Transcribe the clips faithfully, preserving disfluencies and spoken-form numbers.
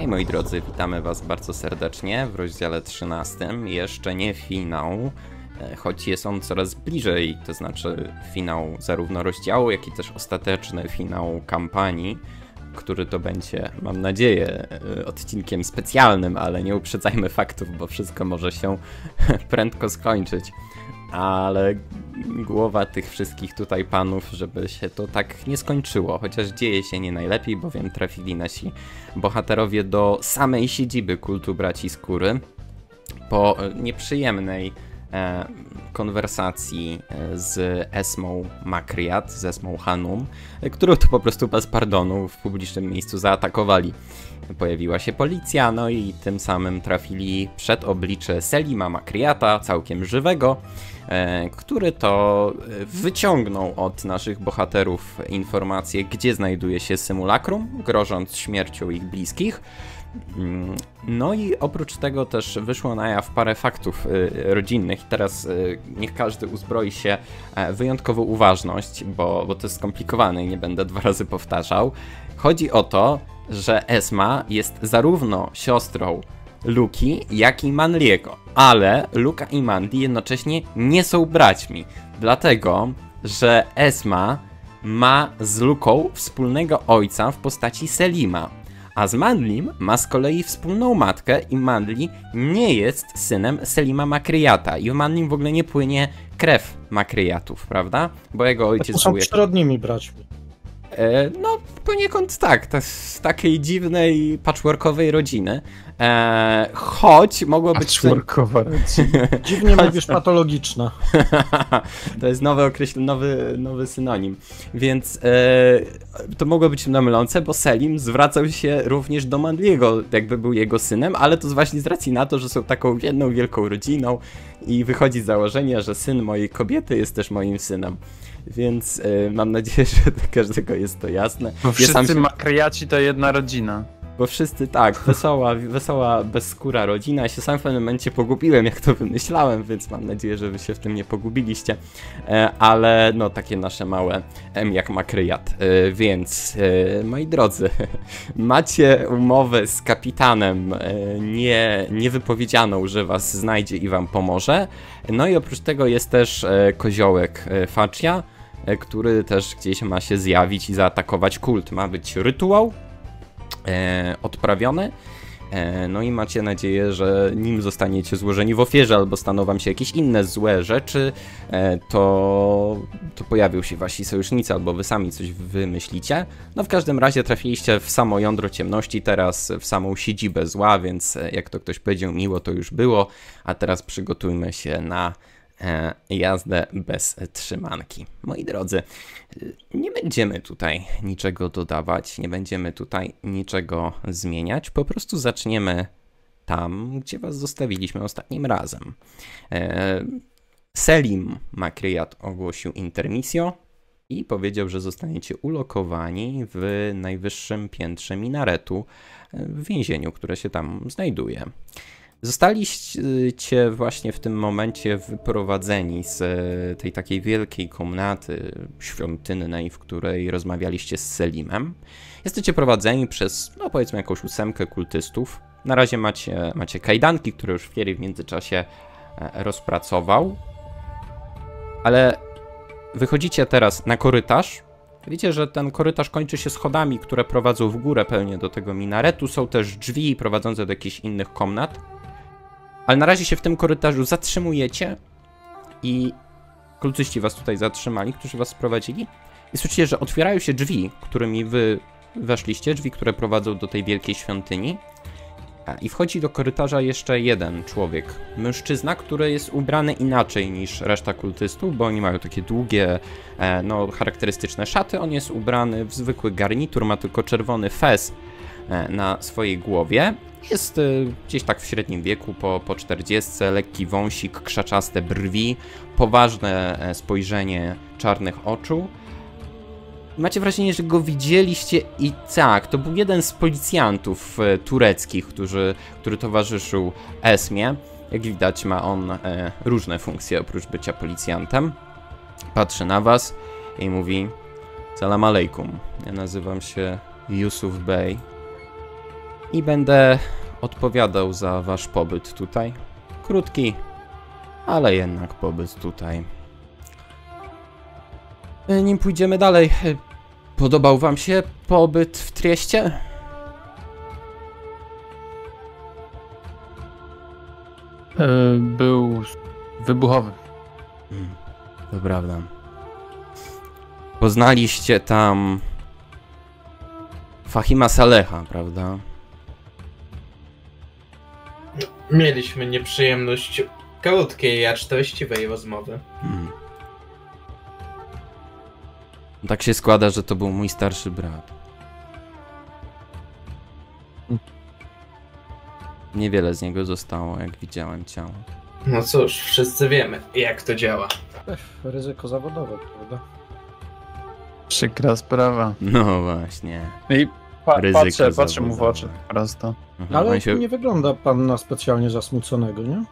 Hej moi drodzy, witamy was bardzo serdecznie w rozdziale trzynastym. Jeszcze nie finał, choć jest on coraz bliżej, to znaczy finał zarówno rozdziału, jak i też ostateczny finał kampanii, który to będzie, mam nadzieję, odcinkiem specjalnym, ale nie uprzedzajmy faktów, bo wszystko może się prędko skończyć. Ale głowa tych wszystkich tutaj panów, żeby się to tak nie skończyło, chociaż dzieje się nie najlepiej, bowiem trafili nasi bohaterowie do samej siedziby kultu Braci Skóry po nieprzyjemnej e, konwersacji z Esmą Makriat, z Esmą Hanum, którą to po prostu bez pardonu w publicznym miejscu zaatakowali. Pojawiła się policja, no i tym samym trafili przed oblicze Selima Makriata, całkiem żywego, e, który to wyciągnął od naszych bohaterów informację, gdzie znajduje się symulakrum, grożąc śmiercią ich bliskich. No i oprócz tego też wyszło na jaw parę faktów y, rodzinnych. I teraz y, niech każdy uzbroi się e, wyjątkową uważność, bo, bo to jest skomplikowane i nie będę dwa razy powtarzał. Chodzi o to, że Esma jest zarówno siostrą Luki, jak i Manliego, ale Luka i Manli jednocześnie nie są braćmi, dlatego, że Esma ma z Luką wspólnego ojca w postaci Selima, a z Manlim ma z kolei wspólną matkę i Manli nie jest synem Selima Makriata i w Manlim w ogóle nie płynie krew Makriatów, prawda? Bo jego ojciec to są był jak... przyrodnimi braćmi. E, no, poniekąd tak, to z takiej dziwnej, patchworkowej rodziny. E, choć mogło być... Patchworkowa rodzina. Dziwnie mówisz patologiczna. To jest nowy określony, nowy, nowy synonim. Więc e, to mogło być mylące, bo Selim zwracał się również do Manliego, jakby był jego synem, ale to właśnie z racji na to, że są taką jedną wielką rodziną i wychodzi z założenia, że syn mojej kobiety jest też moim synem. Więc y, mam nadzieję, że dla każdego jest to jasne. Bo wszyscy ja się... Makriaci to jedna rodzina. Bo wszyscy tak, wesoła, wesoła, bezskóra rodzina. Ja się sam w pewnym momencie pogubiłem, jak to wymyślałem, więc mam nadzieję, że wy się w tym nie pogubiliście. E, ale no, takie nasze małe M jak Makryjat. E, więc, e, moi drodzy, macie umowę z kapitanem e, nie, niewypowiedzianą, że was znajdzie i wam pomoże. No i oprócz tego jest też e, koziołek e, Facia, e, który też gdzieś ma się zjawić i zaatakować kult. Ma być rytuał E, odprawione, e, no i macie nadzieję, że nim zostaniecie złożeni w ofierze albo staną wam się jakieś inne złe rzeczy, e, to, to pojawią się wasi sojusznicy albo wy sami coś wymyślicie. No w każdym razie trafiliście w samo jądro ciemności, teraz w samą siedzibę zła, więc jak to ktoś powiedział, miło to już było, a teraz przygotujmy się na E, jazdę bez trzymanki. Moi drodzy, nie będziemy tutaj niczego dodawać, nie będziemy tutaj niczego zmieniać, po prostu zaczniemy tam, gdzie was zostawiliśmy ostatnim razem. E, Selim Makriat ogłosił intermisjo i powiedział, że zostaniecie ulokowani w najwyższym piętrze minaretu w więzieniu, które się tam znajduje. Zostaliście właśnie w tym momencie wyprowadzeni z tej takiej wielkiej komnaty świątynnej, w której rozmawialiście z Selimem. Jesteście prowadzeni przez, no powiedzmy, jakąś ósemkę kultystów. Na razie macie, macie kajdanki, które już Fieri w międzyczasie rozpracował. Ale wychodzicie teraz na korytarz. Wiecie, że ten korytarz kończy się schodami, które prowadzą w górę pełnie do tego minaretu. Są też drzwi prowadzące do jakichś innych komnat. Ale na razie się w tym korytarzu zatrzymujecie i kultyści was tutaj zatrzymali, którzy was sprowadzili. I słyszycie, że otwierają się drzwi, którymi wy weszliście, drzwi, które prowadzą do tej wielkiej świątyni. I wchodzi do korytarza jeszcze jeden człowiek, mężczyzna, który jest ubrany inaczej niż reszta kultystów, bo oni mają takie długie, no charakterystyczne szaty. On jest ubrany w zwykły garnitur, ma tylko czerwony fez na swojej głowie. Jest y, gdzieś tak w średnim wieku, po, po czterdziestce, lekki wąsik, krzaczaste brwi, poważne spojrzenie czarnych oczu. Macie wrażenie, że go widzieliście i tak, to był jeden z policjantów y, tureckich, którzy, który towarzyszył Esmie. Jak widać, ma on y, różne funkcje oprócz bycia policjantem. Patrzy na was i mówi: Salam alejkum, ja nazywam się Yusuf Bey i będę odpowiadał za wasz pobyt tutaj. Krótki, ale jednak pobyt tutaj. Nim pójdziemy dalej, podobał wam się pobyt w Trieście? E, był wybuchowy. Hmm, to prawda. Poznaliście tam Fahima Saleha, prawda? Mieliśmy nieprzyjemność krótkiej, acz treściwej rozmowy. Hmm. Tak się składa, że to był mój starszy brat. Niewiele z niego zostało, jak widziałem ciało. No cóż, wszyscy wiemy, jak to działa. Ech, ryzyko zawodowe, prawda? Przykra sprawa. No właśnie. I pa Ryzyko patrzę, patrzę mu w zawodowe. oczy prosto. Mhm, Ale on się... nie wygląda pan na specjalnie zasmuconego, nie?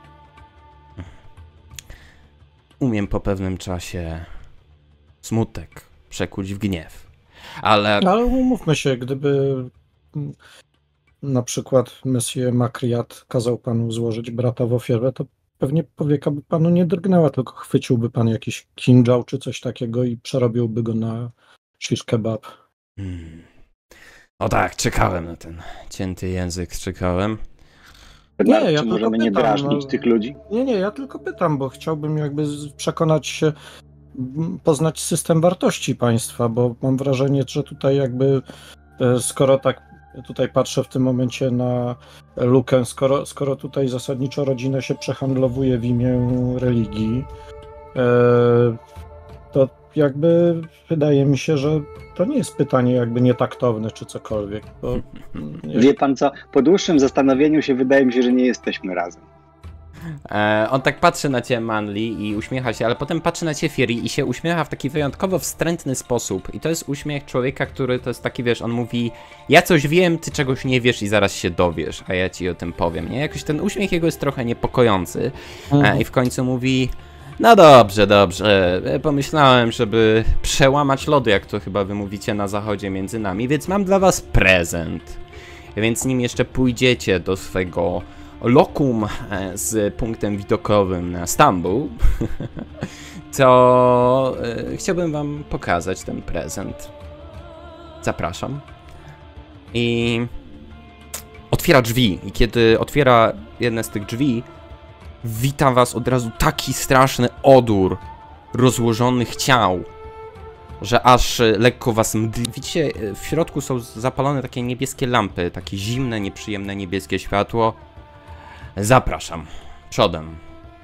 Umiem po pewnym czasie smutek przekuć w gniew. Ale... Ale umówmy się, gdyby mm, na przykład Monsieur Macriat kazał panu złożyć brata w ofierę, to pewnie powieka by panu nie drgnęła, tylko chwyciłby pan jakiś kinżał czy coś takiego i przerobiłby go na shish kebab. Hmm. O tak, czekałem na ten cięty język, czekałem. Nie, Czy ja tylko możemy nie pytam, drażnić no. tych ludzi? Nie, nie, ja tylko pytam, bo chciałbym jakby z- przekonać się, m, poznać system wartości państwa, bo mam wrażenie, że tutaj jakby, e, skoro tak tutaj patrzę w tym momencie na lukę, skoro, skoro tutaj zasadniczo rodzinę się przehandlowuje w imię religii, e, to jakby wydaje mi się, że to nie jest pytanie jakby nietaktowne czy cokolwiek, bo Wie pan co, po dłuższym zastanowieniu się wydaje mi się, że nie jesteśmy razem. E, on tak patrzy na ciebie, Manly, i uśmiecha się, ale potem patrzy na ciebie, Fury, i się uśmiecha w taki wyjątkowo wstrętny sposób. I to jest uśmiech człowieka, który to jest taki, wiesz, on mówi: ja coś wiem, ty czegoś nie wiesz i zaraz się dowiesz, a ja ci o tym powiem, nie? Jakoś ten uśmiech jego jest trochę niepokojący. E, I w końcu mówi: no dobrze, dobrze, e, pomyślałem, żeby przełamać lody, jak to chyba wy mówicie na zachodzie między nami, więc mam dla was prezent. Więc nim jeszcze pójdziecie do swego lokum e, z punktem widokowym na Stambuł, to e, chciałbym wam pokazać ten prezent. Zapraszam. I otwiera drzwi. I kiedy otwiera jedne z tych drzwi, wita was od razu taki straszny odór rozłożonych ciał, że aż e, lekko was mdli. Widzicie, e, w środku są zapalone takie niebieskie lampy, takie zimne, nieprzyjemne niebieskie światło. Zapraszam. Przodem.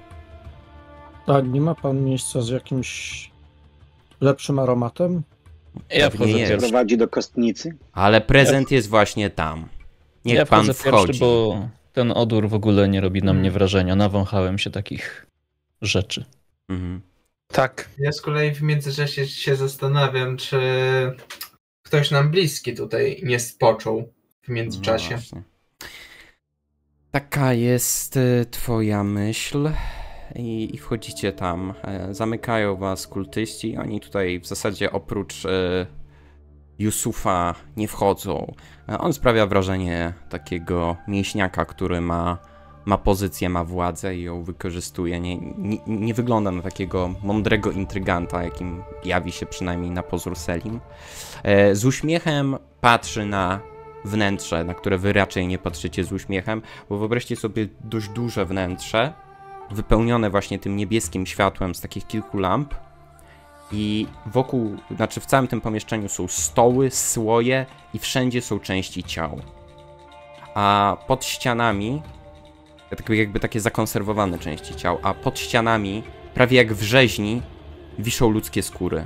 A nie ma pan miejsca z jakimś lepszym aromatem? Ja Pewnie wchodzę jest. pierwszy. Prowadzi do kostnicy. Ale prezent jest właśnie tam. Niech Ja pan wchodzę wchodzi. pierwszy, bo ten odór w ogóle nie robi na Mm. mnie wrażenia. Nawąchałem się takich rzeczy. Mhm. Tak. Ja z kolei w międzyczasie się zastanawiam, czy ktoś nam bliski tutaj nie spoczął w międzyczasie. No właśnie. Taka jest y, twoja myśl. I, I wchodzicie tam. E, zamykają was kultyści. Oni tutaj w zasadzie oprócz e, Yusufa nie wchodzą. E, on sprawia wrażenie takiego mięśniaka, który ma, ma pozycję, ma władzę i ją wykorzystuje. Nie, nie, nie wygląda na takiego mądrego intryganta, jakim jawi się przynajmniej na pozór Selim. E, z uśmiechem patrzy na wnętrze, na które wy raczej nie patrzycie z uśmiechem, bo wyobraźcie sobie dość duże wnętrze, wypełnione właśnie tym niebieskim światłem z takich kilku lamp i wokół, znaczy w całym tym pomieszczeniu są stoły, słoje i wszędzie są części ciał. A pod ścianami, tak jakby takie zakonserwowane części ciał, a pod ścianami, prawie jak w rzeźni, wiszą ludzkie skóry.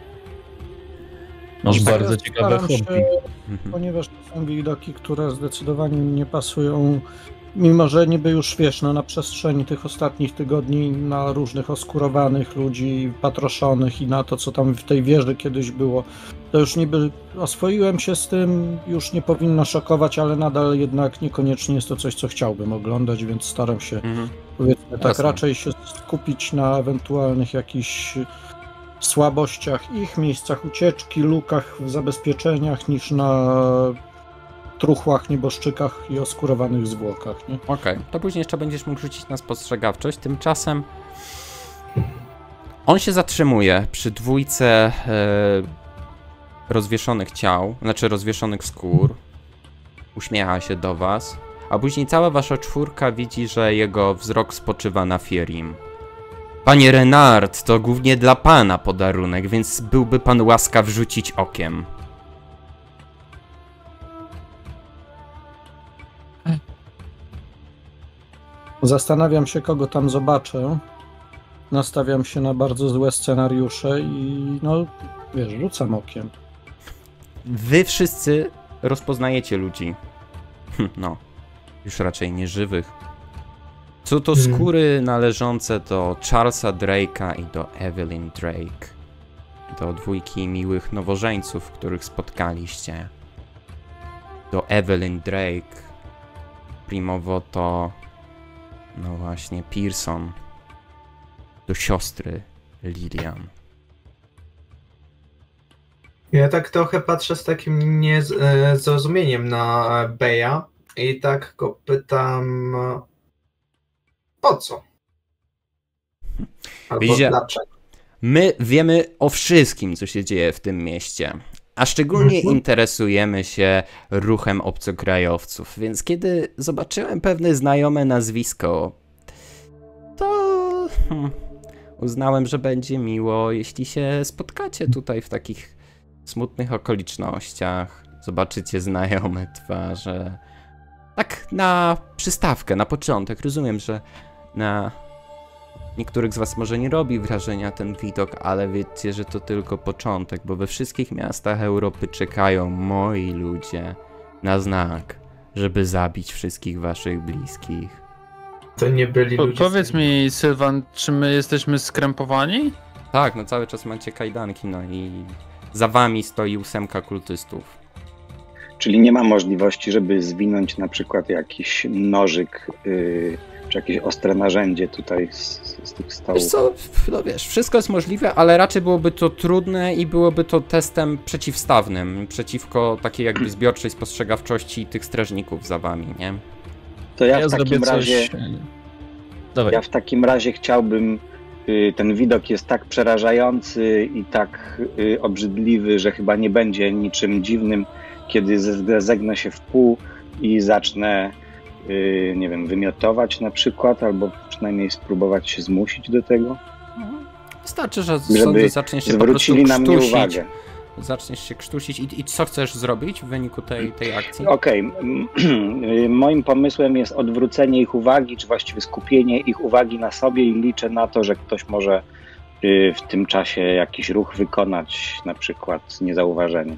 Masz Tak, bardzo ja ciekawe staram się, hobby. Mhm. ponieważ to są widoki, które zdecydowanie mi nie pasują, mimo że niby już wiesz, no, na przestrzeni tych ostatnich tygodni na różnych oskurowanych ludzi, patroszonych i na to, co tam w tej wieży kiedyś było, to już niby oswoiłem się z tym, już nie powinno szokować, ale nadal jednak niekoniecznie jest to coś, co chciałbym oglądać, więc staram się, Mhm. powiedzmy tak, Jasne. raczej się skupić na ewentualnych jakichś słabościach ich, miejscach ucieczki, lukach w zabezpieczeniach, niż na truchłach, nieboszczykach i oskurowanych zwłokach, nie? Okej, to później jeszcze będziesz mógł rzucić na spostrzegawczość. Tymczasem on się zatrzymuje przy dwójce e, rozwieszonych ciał, znaczy rozwieszonych skór. Uśmiecha się do was, a później cała wasza czwórka widzi, że jego wzrok spoczywa na Fierim. Panie Renard, to głównie dla pana podarunek, więc byłby pan łaskaw rzucić okiem. Zastanawiam się, kogo tam zobaczę. Nastawiam się na bardzo złe scenariusze i no, wiesz, rzucam okiem. Wy wszyscy rozpoznajecie ludzi. Hm, no, już raczej nieżywych. Są to skóry należące do Charlesa Drake'a i do Evelyn Drake. Do dwójki miłych nowożeńców, których spotkaliście. Do Evelyn Drake primowo to, no właśnie, Pearson. Do siostry Lilian. Ja tak trochę patrzę z takim niezrozumieniem na Beja i tak go pytam, po co? Albo Widzicie, dlaczego? my wiemy o wszystkim, co się dzieje w tym mieście, a szczególnie Mhm. interesujemy się ruchem obcokrajowców, więc kiedy zobaczyłem pewne znajome nazwisko, to hmm, uznałem, że będzie miło, jeśli się spotkacie tutaj w takich smutnych okolicznościach, zobaczycie znajome twarze. Tak na przystawkę, na początek. Rozumiem, że na niektórych z was może nie robi wrażenia ten widok, ale wiecie, że to tylko początek, bo we wszystkich miastach Europy czekają moi ludzie na znak, żeby zabić wszystkich waszych bliskich. To nie byli Po, ludzie. powiedz mi, Sylwan, czy my jesteśmy skrępowani? Tak, no cały czas macie kajdanki, no i za wami stoi ósemka kultystów. Czyli nie ma możliwości, żeby zwinąć na przykład jakiś nożyk, yy, czy jakieś ostre narzędzie tutaj z, z tych stołów. Wiesz co, no wiesz, wszystko jest możliwe, ale raczej byłoby to trudne i byłoby to testem przeciwstawnym, przeciwko takiej jakby zbiorczej spostrzegawczości tych strażników za wami, nie? To ja, Ja w zrobię takim coś... razie, Dawaj. ja w takim razie chciałbym, yy, ten widok jest tak przerażający i tak yy, obrzydliwy, że chyba nie będzie niczym dziwnym, kiedy zegnę się w pół i zacznę, yy, nie wiem, wymiotować na przykład, albo przynajmniej spróbować się zmusić do tego, Wystarczy, że żeby sądzę, zaczniesz się po prostu zwrócili na mnie krztusić. uwagę. Zaczniesz się krztusić i, i co chcesz zrobić w wyniku tej, tej akcji? Okej, moim pomysłem jest odwrócenie ich uwagi, czy właściwie skupienie ich uwagi na sobie i liczę na to, że ktoś może yy, w tym czasie jakiś ruch wykonać, na przykład niezauważenie.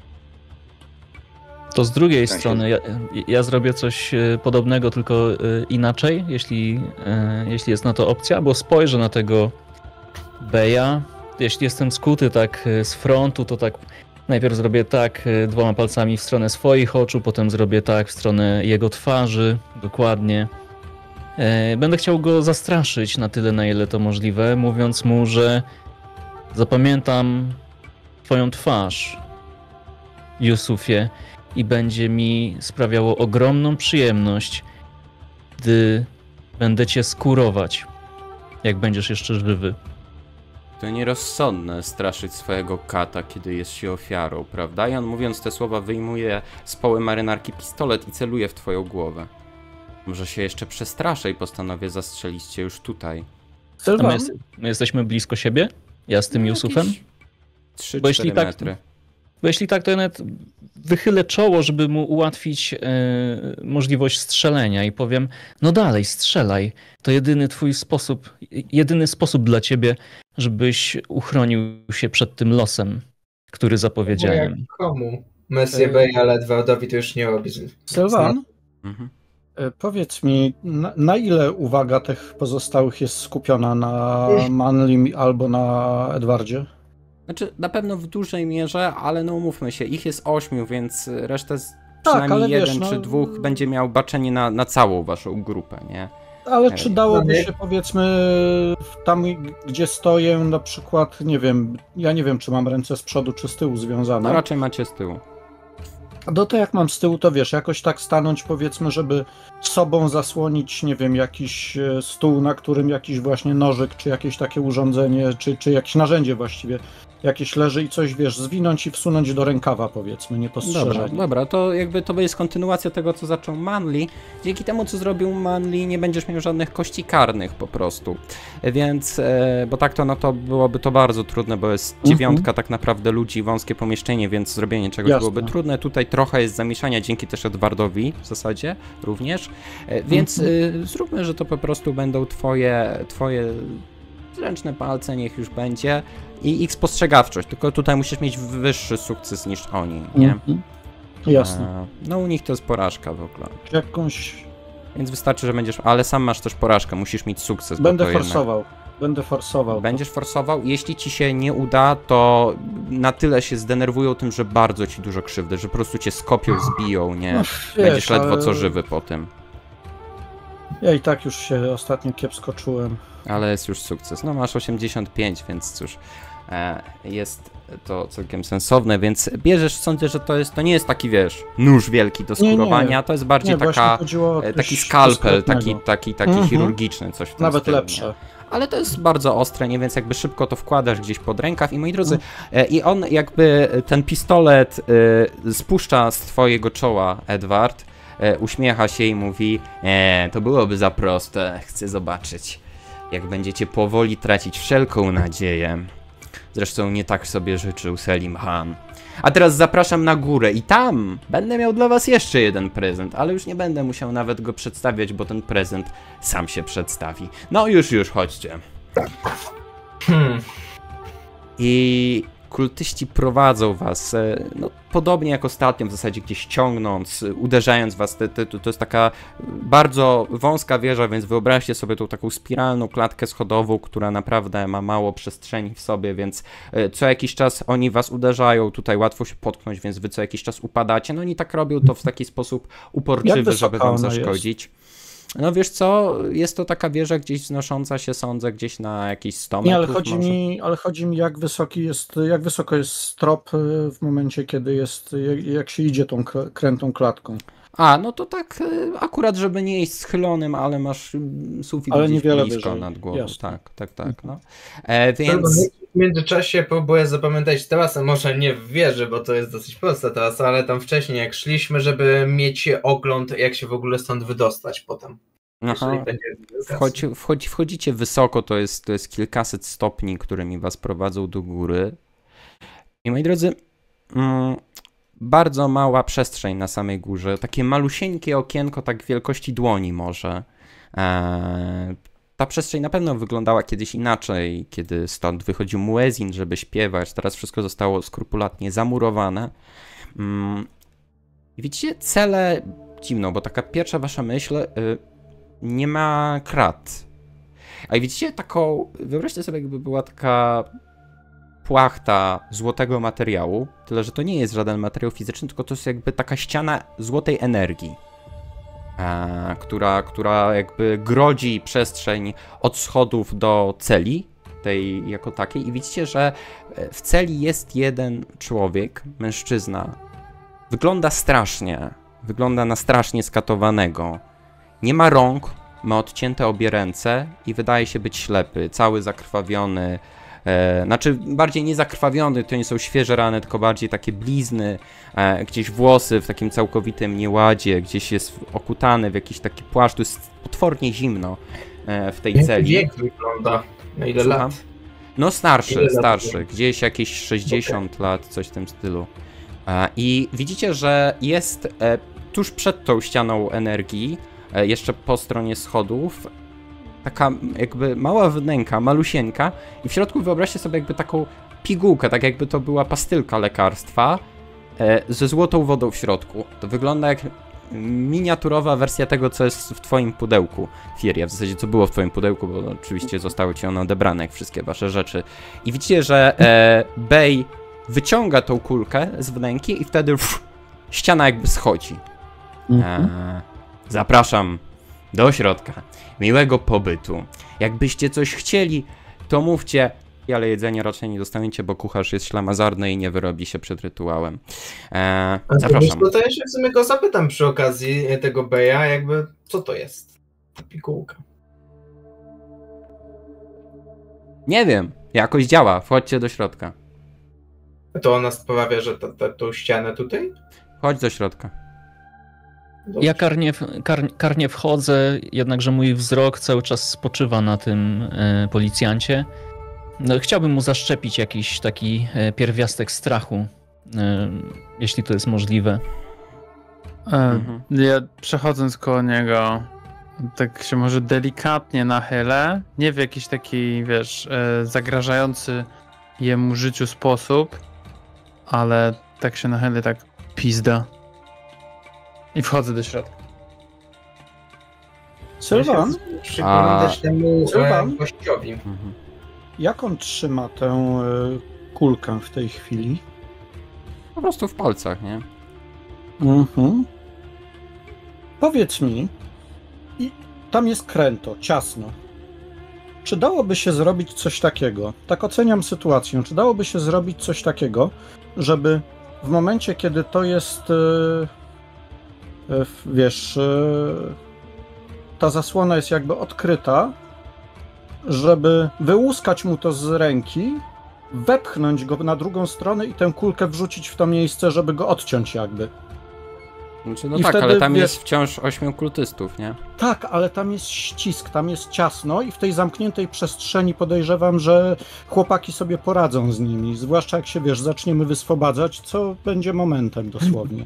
To z drugiej sensie- strony ja, ja zrobię coś e, podobnego, tylko e, inaczej, jeśli, e, jeśli jest na to opcja, bo spojrzę na tego Beja. Jeśli jestem skuty tak e, z frontu, to tak najpierw zrobię tak e, dwoma palcami w stronę swoich oczu, potem zrobię tak w stronę jego twarzy, dokładnie. E, Będę chciał go zastraszyć na tyle, na ile to możliwe, mówiąc mu, że zapamiętam twoją twarz, Jusufie, i będzie mi sprawiało ogromną przyjemność, gdy będę cię skurować, jak będziesz jeszcze żywy. To nierozsądne straszyć swojego kata, kiedy jest się ofiarą, prawda? I on, mówiąc te słowa, wyjmuje z poły marynarki pistolet i celuje w twoją głowę. Może się jeszcze przestraszę i postanowię zastrzelić cię już tutaj. A my, Sylwan, jest, my jesteśmy blisko siebie? Ja z tym Jusufem? trzy Bo jeśli cztery tak- metry. Bo jeśli tak, to ja nawet wychylę czoło, żeby mu ułatwić e, możliwość strzelenia i powiem, no dalej, strzelaj. To jedyny twój sposób, jedyny sposób dla ciebie, żebyś uchronił się przed tym losem, który zapowiedziałem. Jak komu? Messie Yy. Beja ledwo to już nie robi. Sylwan, Mhm. e, powiedz mi, na, na ile uwaga tych pozostałych jest skupiona na Manlim albo na Edwardzie? Znaczy, na pewno w dużej mierze, ale no umówmy się, ich jest ośmiu, więc resztę z przynajmniej ale jeden wiesz, no- czy dwóch będzie miał baczenie na, na całą waszą grupę, nie? Ale czy Ej. dałoby Mamy- się, powiedzmy, tam gdzie stoję, na przykład, nie wiem, ja nie wiem, czy mam ręce z przodu czy z tyłu No związane, raczej macie z tyłu. No to jak mam z tyłu, to wiesz, jakoś tak stanąć, powiedzmy, żeby sobą zasłonić, nie wiem, jakiś e, stół, na którym jakiś właśnie nożyk, czy jakieś takie urządzenie, czy, czy jakieś narzędzie właściwie jakieś leży i coś, wiesz, zwinąć i wsunąć do rękawa, powiedzmy, niepostrzeżenie. Dobra, dobra, to jakby to jest kontynuacja tego, co zaczął Manli. Dzięki temu, co zrobił Manli, nie będziesz miał żadnych kości karnych po prostu. Więc, e, bo tak to, no to byłoby to bardzo trudne, bo jest Mhm. dziewiątka tak naprawdę ludzi, wąskie pomieszczenie, więc zrobienie czegoś Jasne. byłoby trudne. Tutaj trochę jest zamieszania, dzięki też Edwardowi w zasadzie również. E, więc Mhm. e, zróbmy, że to po prostu będą twoje, twoje zręczne palce, niech już będzie. I ich spostrzegawczość, tylko tutaj musisz mieć wyższy sukces niż oni, nie? Mhm. Jasne. E, No u nich to jest porażka w ogóle. Jakąś... Więc wystarczy, że będziesz, ale sam masz też porażkę, musisz mieć sukces. bo Będę to jednak- forsował. Będę forsował. Będziesz forsował, jeśli ci się nie uda, to na tyle się zdenerwują tym, że bardzo ci dużo krzywdy, że po prostu cię skopią, zbiją, nie? No, Będziesz wiesz, ledwo ale co żywy po tym. Ja i tak już się ostatnio kiepsko czułem. Ale jest już sukces. No masz osiemdziesiąt pięć, więc cóż, e, jest to całkiem sensowne, więc bierzesz, sądzę, że to jest, to nie jest taki, wiesz, nóż wielki do Nie, nie. skurowania, to jest bardziej Nie, właśnie taka, chodziło o e, coś taki skalpel, taki, dyskretnego. taki, taki Mhm. chirurgiczny, coś w tym Nawet stylu, lepsze. Nie? Ale to jest bardzo ostre, nie? Więc jakby szybko to wkładasz gdzieś pod rękaw i moi drodzy, e, i on jakby ten pistolet e, spuszcza z twojego czoła, Edward, e, uśmiecha się i mówi, e, to byłoby za proste, chcę zobaczyć, jak będziecie powoli tracić wszelką nadzieję. Zresztą nie tak sobie życzył Selim Khan. A teraz zapraszam na górę i tam będę miał dla was jeszcze jeden prezent, ale już nie będę musiał nawet go przedstawiać, bo ten prezent sam się przedstawi. No już, już, chodźcie. Hmm. I kultyści prowadzą was, e, no, podobnie jak ostatnio, w zasadzie gdzieś ciągnąc, e, uderzając was. Te, te, to jest taka bardzo wąska wieża, więc wyobraźcie sobie tą taką spiralną klatkę schodową, która naprawdę ma mało przestrzeni w sobie, więc e, co jakiś czas oni was uderzają, tutaj łatwo się potknąć, więc wy co jakiś czas upadacie. No oni tak robią to w taki sposób uporczywy, wysoka żeby wam ona zaszkodzić. No wiesz co, jest to taka wieża gdzieś wznosząca się, sądzę, gdzieś na jakieś sto Nie, ale metrów chodzi może. mi, ale chodzi mi jak wysoki jest, jak wysoko jest strop y, w momencie, kiedy jest, jak, jak się idzie tą kr- krętą klatką. A, no to tak y, akurat, żeby nie iść schylonym, ale masz y, sufit Ale gdzieś niewiele blisko wyżej, nad głową. jasne. Tak, tak, tak, no. E, Więc... więc... W międzyczasie próbuję zapamiętać teraz, a może nie w wieży, bo to jest dosyć proste teraz, ale tam wcześniej jak szliśmy, żeby mieć ogląd, jak się w ogóle stąd wydostać potem. Aha, Jeżeli będzie wchodzi, wchodzi, wchodzicie wysoko, to jest, to jest kilkaset stopni, którymi was prowadzą do góry. I moi drodzy, mm, bardzo mała przestrzeń na samej górze, takie malusieńkie okienko, tak wielkości dłoni może. Eee, ta przestrzeń na pewno wyglądała kiedyś inaczej, kiedy stąd wychodził muezin, żeby śpiewać. Teraz wszystko zostało skrupulatnie zamurowane. Mm, i widzicie, celę dziwną, bo taka pierwsza wasza myśl, y, nie ma krat. A i widzicie taką, wyobraźcie sobie, jakby była taka płachta złotego materiału, tyle że to nie jest żaden materiał fizyczny, tylko to jest jakby taka ściana złotej energii, e, która, która jakby grodzi przestrzeń od schodów do celi, tej jako takiej. I widzicie, że w celi jest jeden człowiek, mężczyzna. Wygląda strasznie, wygląda na strasznie skatowanego. Nie ma rąk, ma odcięte obie ręce i wydaje się być ślepy, cały zakrwawiony. E, znaczy bardziej nie zakrwawiony, to nie są świeże rany, tylko bardziej takie blizny, e, gdzieś włosy w takim całkowitym nieładzie, gdzieś jest okutany w jakiś taki płaszcz, to jest potwornie zimno e, w tej Jak celi. wiek wygląda? Na ile Słucham? lat? No starszy, Ile lat starszy, było? gdzieś jakieś sześćdziesiąt lat, coś w tym stylu. E, I widzicie, że jest e, tuż przed tą ścianą energii, e, jeszcze po stronie schodów, taka jakby mała wnęka, malusieńka i w środku wyobraźcie sobie jakby taką pigułkę, tak jakby to była pastylka lekarstwa e, ze złotą wodą w środku. To wygląda jak miniaturowa wersja tego, co jest w twoim pudełku, Firia, w zasadzie co było w twoim pudełku, bo oczywiście zostały ci one odebrane, jak wszystkie wasze rzeczy. I widzicie, że e, Bey wyciąga tą kulkę z wnęki i wtedy pff, ściana jakby schodzi. Mhm. E, zapraszam do środka. Miłego pobytu. Jakbyście coś chcieli, to mówcie. ale jedzenie raczej nie dostaniecie, bo kucharz jest ślamazarny i nie wyrobi się przed rytuałem. Eee, zapraszam. No to ja się w sumie go zapytam przy okazji tego Beja, jakby co to jest ta pigułka. Nie wiem, jakoś działa, wchodźcie do środka. To ona sprawia, że ta, ta, tą ścianę tutaj? Chodź do środka. Dobrze. Ja karnie, kar, karnie wchodzę, jednakże mój wzrok cały czas spoczywa na tym e, policjancie. No, chciałbym mu zaszczepić jakiś taki e, pierwiastek strachu, e, jeśli to jest możliwe. E, Mhm. Ja przechodząc koło niego, tak się może delikatnie nachylę, nie w jakiś taki, wiesz, e, zagrażający jemu życiu sposób, ale tak się nachylę, tak pizda. I wchodzę do środka. Sylwan, Przyglądać temu Sylwan? e, gościowi. Mhm. jak on trzyma tę e, kulkę w tej chwili? Po prostu w palcach, nie? Mhm. Powiedz mi, i tam jest kręto, ciasno. Czy dałoby się zrobić coś takiego? Tak oceniam sytuację. Czy dałoby się zrobić coś takiego, żeby w momencie, kiedy to jest, e, e, wiesz, e, ta zasłona jest jakby odkryta, żeby wyłuskać mu to z ręki, wepchnąć go na drugą stronę i tę kulkę wrzucić w to miejsce, żeby go odciąć jakby. Znaczy, no I tak, wtedy, ale tam wiesz- jest wciąż ośmiu kultystów, nie? Tak, ale tam jest ścisk, tam jest ciasno i w tej zamkniętej przestrzeni podejrzewam, że chłopaki sobie poradzą z nimi, zwłaszcza jak się, wiesz, zaczniemy wyswobadzać, co będzie momentem dosłownie.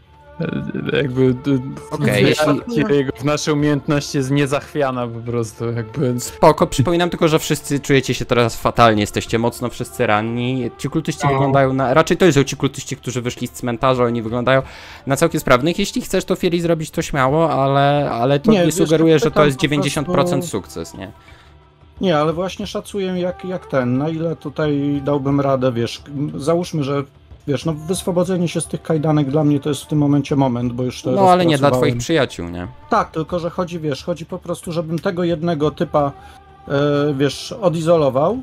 E, Jakby Okej, jeśli- jego w naszej umiejętności jest niezachwiana po prostu, jakby. Spoko, przypominam tylko, że wszyscy czujecie się teraz fatalnie, jesteście mocno wszyscy ranni. Ci kultyści O. wyglądają na... Raczej to są ci kultyści, którzy wyszli z cmentarza, oni wyglądają na całkiem sprawnych. Jeśli chcesz to Fieri zrobić, to śmiało, ale, ale to Nie, nie, wiesz, sugeruje, to że to pytam jest po dziewięćdziesiąt procent prostu- sukces, nie? Nie, ale właśnie szacuję jak, jak ten, na ile tutaj dałbym radę, wiesz, załóżmy, że wiesz, no wyswobodzenie się z tych kajdanek dla mnie to jest w tym momencie moment, bo już to No ale nie dla rozpracowałem. twoich przyjaciół, nie? Tak, tylko że chodzi, wiesz, chodzi po prostu, żebym tego jednego typa, e, wiesz, odizolował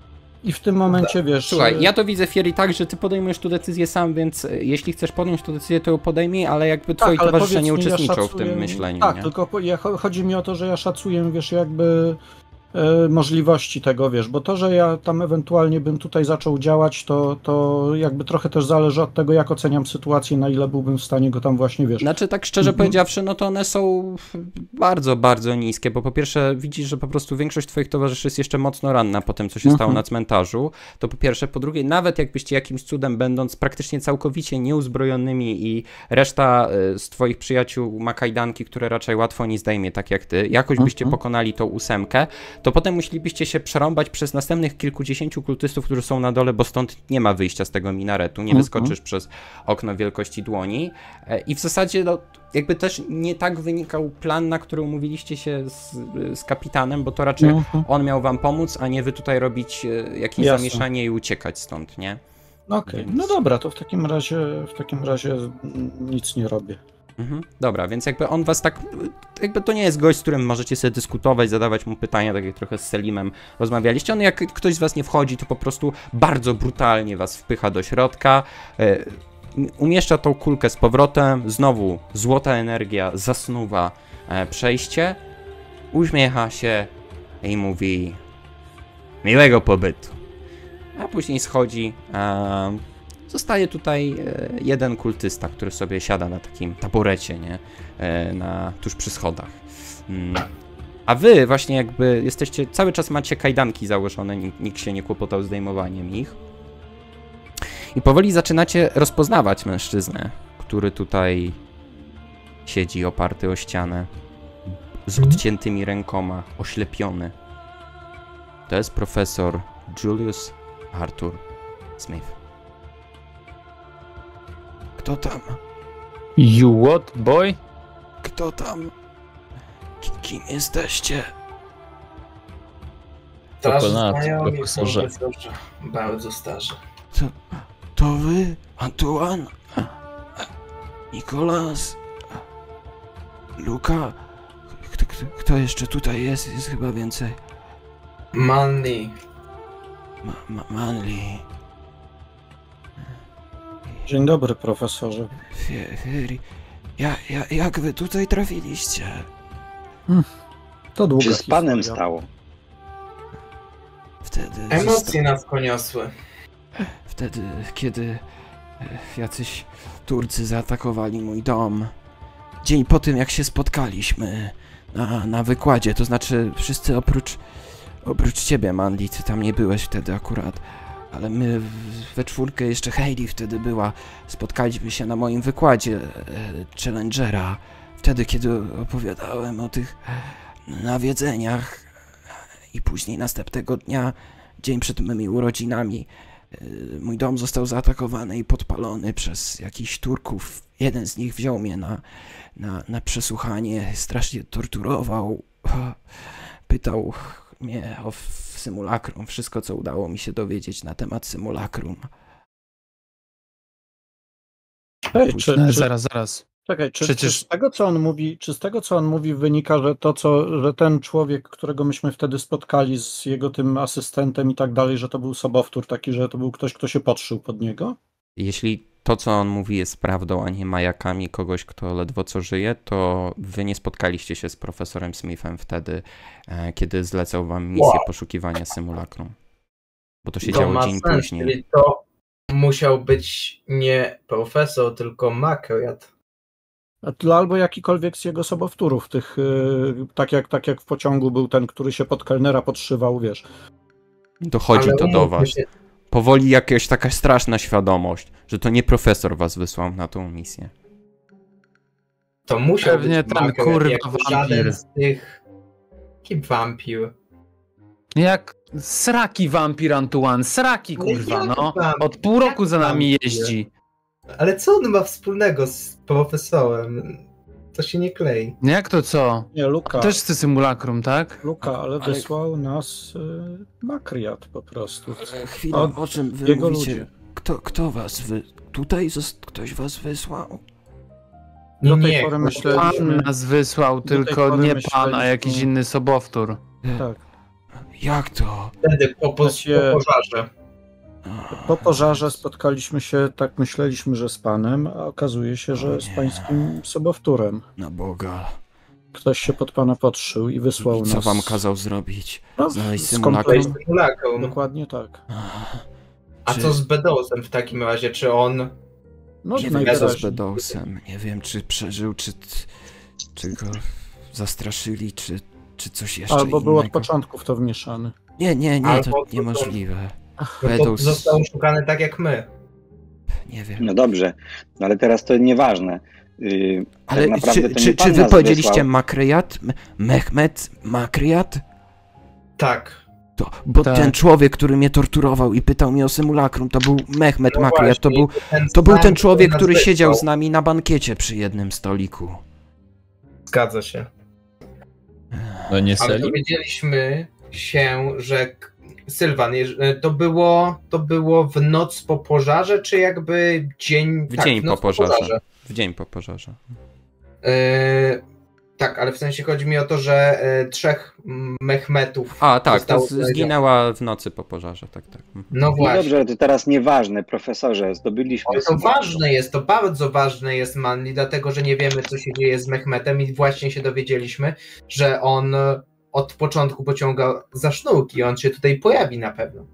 i w tym momencie, wiesz... Słuchaj, e, ja to widzę, Fieri, tak, że ty podejmujesz tu decyzję sam, więc e, jeśli chcesz podjąć tę decyzję, to ją podejmij, ale jakby twoi ale towarzysze nie powiedz mi, ja uczestniczą w szacuję- tym myśleniu, Tak, nie? tylko po, ja, chodzi mi o to, że ja szacuję, wiesz, jakby e, możliwości tego, wiesz, bo to, że ja tam ewentualnie bym tutaj zaczął działać, to, to jakby trochę też zależy od tego, jak oceniam sytuację, na ile byłbym w stanie go tam właśnie, wiesz... Znaczy, tak szczerze Mhm. powiedziawszy, no to one są bardzo, bardzo niskie, bo po pierwsze widzisz, że po prostu większość twoich towarzyszy jest jeszcze mocno ranna po tym, co się Mhm. stało na cmentarzu, to po pierwsze, po drugie, nawet jakbyście jakimś cudem będąc praktycznie całkowicie nieuzbrojonymi i reszta y, z twoich przyjaciół ma kajdanki, które raczej łatwo nie zdejmie, tak jak ty, jakoś byście Mhm. pokonali tą ósemkę, to potem musielibyście się przerąbać przez następnych kilkudziesięciu kultystów, którzy są na dole, bo stąd nie ma wyjścia z tego minaretu, nie Mhm. wyskoczysz przez okno wielkości dłoni. E, I w zasadzie no, jakby też nie tak wynikał plan, na który umówiliście się z, z kapitanem, bo to raczej Mhm. on miał wam pomóc, a nie wy tutaj robić e, jakieś Jasne. zamieszanie i uciekać stąd, nie? Okej, Więc- no dobra, to w takim razie, w takim razie mm, nic nie robię. Mhm. Dobra, więc jakby on was tak, jakby to nie jest gość, z którym możecie sobie dyskutować, zadawać mu pytania, tak jak trochę z Selimem rozmawialiście. On jak ktoś z was nie wchodzi, to po prostu bardzo brutalnie was wpycha do środka, e, umieszcza tą kulkę z powrotem, znowu złota energia zasnuwa e, przejście, uśmiecha się i mówi miłego pobytu. A później schodzi, e, zostaje tutaj e, jeden kultysta, który sobie siada na takim taborecie, nie? E, na, tuż przy schodach. Mm. A wy właśnie jakby jesteście, cały czas macie kajdanki założone, nikt, nikt się nie kłopotał z zdejmowaniem ich. I powoli zaczynacie rozpoznawać mężczyznę, który tutaj siedzi oparty o ścianę, z odciętymi rękoma, oślepiony. To jest profesor Julius Arthur Smith. Kto tam? You what, boy? Kto tam? Ki- Kim jesteście? Starzy Pokonaty, znajomi, profesorze. profesorze. Bardzo starzy. To, to wy? Antoine? Nicolas? Luka? Kto, kto, kto jeszcze tutaj jest? Jest chyba więcej. Manny. Ma, ma, Manli. Dzień dobry, profesorze. Fieri. Ja, ja, jak wy tutaj trafiliście? Hmm. To długa Czy z panem historia. stało? Wtedy... Emocje nas poniosły. Wtedy, kiedy e, jacyś Turcy zaatakowali mój dom. Dzień po tym, jak się spotkaliśmy na, na wykładzie, to znaczy wszyscy oprócz, oprócz ciebie, Manli, ty tam nie byłeś wtedy akurat. Ale my w- we czwórkę, jeszcze Hayley wtedy była, spotkaliśmy się na moim wykładzie e, Challengera. Wtedy, kiedy opowiadałem o tych nawiedzeniach i później następnego dnia, dzień przed mymi urodzinami, e, mój dom został zaatakowany i podpalony przez jakichś Turków. Jeden z nich wziął mnie na, na, na przesłuchanie, strasznie torturował, pytał mnie o f- symulakrum, wszystko co udało mi się dowiedzieć na temat symulakrum. Hej, czy, No, czy, zaraz, zaraz. czekaj, czy, Przecież- czy z tego, co on mówi, czy z tego, co on mówi, wynika, że to, co, że ten człowiek, którego myśmy wtedy spotkali z jego tym asystentem i tak dalej, że to był sobowtór taki, że to był ktoś, kto się podszył pod niego? Jeśli to, co on mówi, jest prawdą, a nie majakami kogoś, kto ledwo co żyje, to wy nie spotkaliście się z profesorem Smithem wtedy, e, kiedy zlecał wam misję Wow. poszukiwania symulakrum. Bo to się To działo ma dzień sens, później. czyli to musiał być nie profesor, tylko makriat. A to albo jakikolwiek z jego sobowtórów, tych, yy, tak, jak, tak jak w pociągu był ten, który się pod kelnera podszywał, wiesz. Dochodzi Ale to do umówmy was. się, Powoli jakaś taka straszna świadomość, że to nie profesor was wysłał na tą misję. To musiał Pewnie być ten makriat, kurwa jak wampir. żaden z tych... Jaki wampir? Jak sraki wampir Antoine, sraki Ale kurwa, jak no. wampir? Od pół roku za nami wampir? jeździ. Ale co on ma wspólnego z profesorem? To się nie klei. No jak to co? Nie, Luka, Też chce symulakrum, tak? Luka, ale Ale- wysłał nas yy, makriat po prostu. Chwila, O, o czym wy jego mówicie? ludzie. Kto, kto was wy... Tutaj zos- ktoś was wysłał? Do tej Nie, pory kurwa. myśleliśmy, Pan nas wysłał, tej tylko pory nie pan, a myśleliśmy- jakiś inny sobowtór. tak. Jak to? Wtedy po, po, Się- po pożarze. Po pożarze spotkaliśmy się, tak myśleliśmy, że z panem, a okazuje się, O że z nie. pańskim sobowtórem. Na Boga. Ktoś się pod pana podszył i wysłał I co nas. wam kazał zrobić? No, Znaleźć z symulakrum? To jest symulakrum. Dokładnie tak. A Czy- co z Bedosem w takim razie? Czy on... No Nie wiem, co z najwyraźniej. Bedosem. Nie wiem, czy przeżył, czy, czy go zastraszyli, czy, czy coś jeszcze Albo był od innego. początku w to wmieszany. Nie, nie, nie, Albo to to- niemożliwe. No to Bedos, został oszukany tak jak my. nie wiem. No dobrze, no ale teraz to nieważne. Yy, Ale tak naprawdę czy, to czy, nie czy pan wy nas powiedzieliście wysłał. Makryat? M- Mehmet Makryat? Tak. To, bo Tak. ten człowiek, który mnie torturował i pytał mnie o symulakrum, to był Mehmet No Makryat. To właśnie, był, ten to był sam, ten człowiek, nas który siedział wysłał. z nami na bankiecie przy jednym stoliku. Zgadza się. No nie Ale Selim? dowiedzieliśmy się, że k- Sylwan, jeż- to było, to było w noc po pożarze, czy jakby dzień... W tak, dzień w po noc pożarze. W dzień po pożarze. Yy, tak, ale w sensie chodzi mi o to, że y, trzech Mehmetów A, tak, to zostało z- znalezione. zginęła w nocy po pożarze, tak, tak. Mhm. No No właśnie. dobrze, to teraz nieważne, profesorze, zdobyliśmy... Ale to symulakrum. ważne jest, to bardzo ważne jest, Manli, dlatego że nie wiemy, co się dzieje z Mehmetem i właśnie się dowiedzieliśmy, że on e, od początku pociąga za sznurki i on się tutaj pojawi na pewno.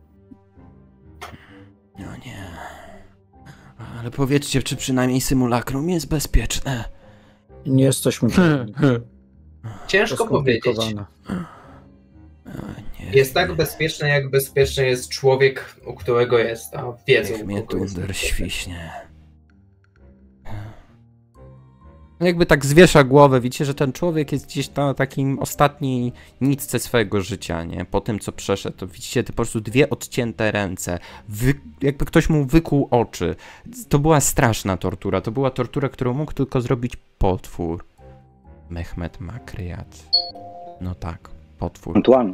No nie. Ale powiedzcie, czy przynajmniej symulakrum jest bezpieczne? Nie jesteśmy pewni. To Ciężko powiedzieć. skomplikowane. A, nie, Jest tak nie. bezpieczne, jak bezpieczny jest człowiek, u którego jest, a wiedzą, Niech u mnie kogo jest. tunder świśnie. No jakby tak zwiesza głowę, widzicie, że ten człowiek jest gdzieś na takim ostatniej nitce swojego życia, nie? Po tym, co przeszedł, to widzicie te po prostu dwie odcięte ręce, wy... jakby ktoś mu wykuł oczy. To była straszna tortura, to była tortura, którą mógł tylko zrobić potwór. Mehmet Makryat. No tak, potwór. Antoine,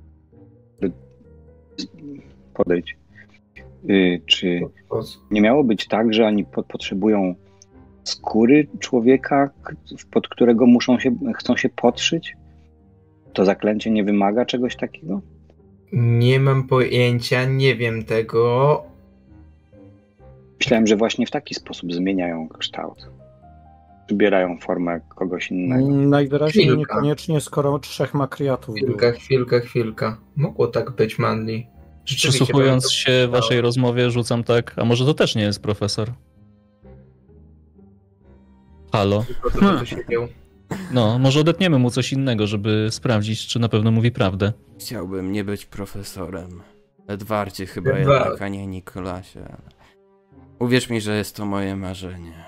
podejdź. Yy, czy nie miało być tak, że oni po, potrzebują skóry człowieka, k- pod którego muszą się, chcą się podszyć? To zaklęcie nie wymaga czegoś takiego? Nie mam pojęcia, nie wiem tego. Myślałem, że właśnie w taki sposób zmieniają kształt. Przybierają formę kogoś innego. Najwyraźniej Chwilka. niekoniecznie, skoro trzech makriatów było. Chwilka, chwilka, chwilka. Mogło tak być, Manli. Rzeczywiście Przysłuchując to się wyglądało. waszej rozmowie, rzucam tak, a może to też nie jest profesor? Halo? Tylko to, że tu siedział. No, może odetniemy mu coś innego, żeby sprawdzić, czy na pewno mówi prawdę. Chciałbym nie być profesorem. Edwardzie chyba Edward. jednak, a nie Nikolasie. Ale... Uwierz mi, że jest to moje marzenie.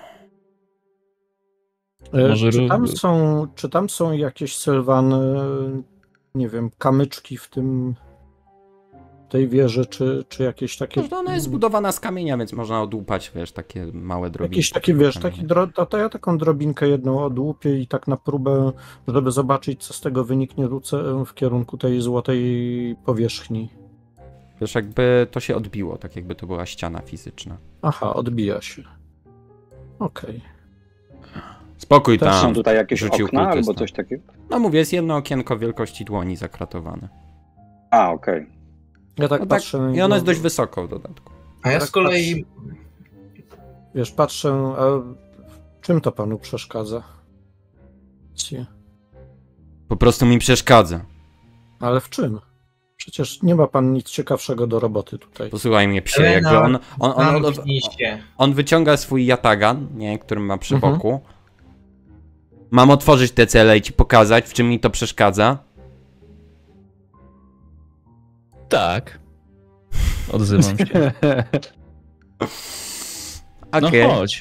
E, Może Czy ró- tam są, czy tam są jakieś, Sylwan, e, nie wiem, kamyczki w tym tej wieży, czy, czy jakieś takie... Może ona jest zbudowana z kamienia, więc można odłupać, wiesz, takie małe drobinki. Jakieś takie, wiesz, kamienia. taki dro... to, to ja taką drobinkę jedną odłupię i tak na próbę, żeby zobaczyć, co z tego wyniknie, rzucę w kierunku tej złotej powierzchni. Wiesz, jakby to się odbiło, tak jakby to była ściana fizyczna. Aha, odbija się. Okej. Spokój Też tam. Są tutaj jakieś rzucił okna albo kultysta. coś takiego? No mówię, jest jedno okienko wielkości dłoni zakratowane. A, okej. Ja tak No tak, patrzę... na I niego, ono jest dość wysoko w dodatku. A ja Tak z kolei... Wiesz, patrzę, a czym to panu przeszkadza? Cie. Po prostu mi przeszkadza. Ale w czym? Przecież nie ma pan nic ciekawszego do roboty tutaj. Posłuchaj mnie, psie, Elena, jakby on, on, on, on, Zamknij się. on wyciąga swój jatagan, nie, którym ma przy Mhm. boku. Mam otworzyć te cele i ci pokazać, w czym mi to przeszkadza. Tak. Odzywam się. No Okej. chodź.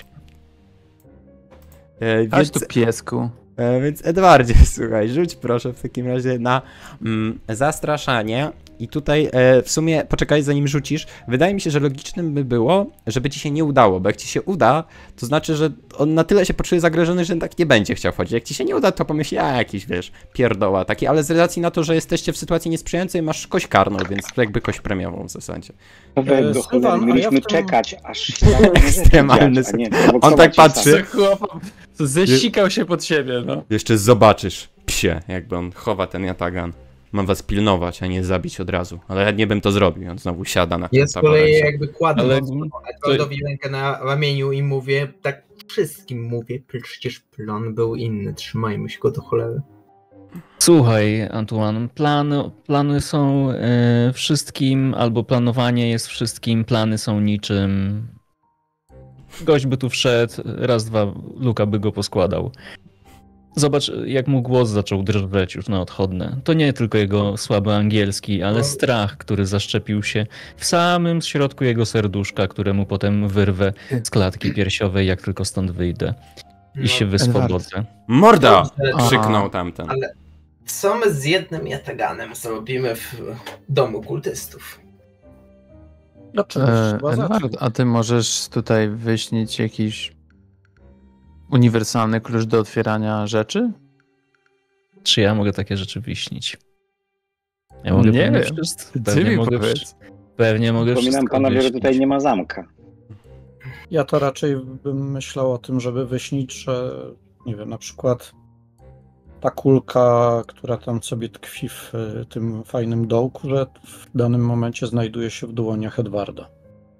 E, Chodź więc, tu, piesku. e, więc Edwardzie, słuchaj, rzuć proszę w takim razie na mm, zastraszanie. I tutaj e, w sumie, poczekaj zanim rzucisz, wydaje mi się, że logicznym by było, żeby ci się nie udało, bo jak ci się uda, to znaczy, że on na tyle się poczuje zagrożony, że tak nie będzie chciał wchodzić. Jak ci się nie uda, to pomyśli, a jakiś, wiesz, pierdoła taki, ale z racji na to, że jesteście w sytuacji niesprzyjającej, masz kość karną, więc to jakby kość premiową w zasadzie. Owego Sylwan, cholery, a ja mieliśmy w tym- czekać, aż się zacznie Ekstremalny dziać, a nie On prowokować tak się patrzy. sam. Chłop zesikał się pod siebie, no. Jeszcze zobaczysz, psie, jakby on chowa ten jatagan. Mam was pilnować, a nie zabić od razu. Ale ja nie bym to zrobił, on znowu siada na Ja z taborecie. kolei jakby kładę Ale- mocno Edwardowi rękę na ramieniu i mówię, tak wszystkim mówię, przecież plan był inny, trzymajmy się go do cholery. Słuchaj, Antoine, plan, plany są e, wszystkim, albo planowanie jest wszystkim, plany są niczym. Gość by tu wszedł, raz, dwa, Luka by go poskładał. Zobacz, jak mu głos zaczął drżeć już na odchodne. To nie tylko jego słaby angielski, ale No. strach, który zaszczepił się w samym środku jego serduszka, któremu potem wyrwę z klatki piersiowej, jak tylko stąd wyjdę i No, się wyswobodzę. Morda! Dobrze, Krzyknął A. tamten. Ale- Co my z jednym jataganem zrobimy w domu kultystów? Dlaczego? E, Trzeba zacząć. Edward, a ty możesz tutaj wyśnić jakiś uniwersalny klucz do otwierania rzeczy? Czy ja mogę takie rzeczy wyśnić? Ja mogę Nie pewnie wiem. wszystko. Ty Pewnie mi mogę, powiedz. wsz- pewnie mogę Przypominam wszystko panowie, że wyśnić. tutaj nie ma zamka. Ja to raczej bym myślał o tym, żeby wyśnić, że nie wiem, na przykład ta kulka, która tam sobie tkwi w y, tym fajnym dołku, że w danym momencie znajduje się w dłoniach Edwarda.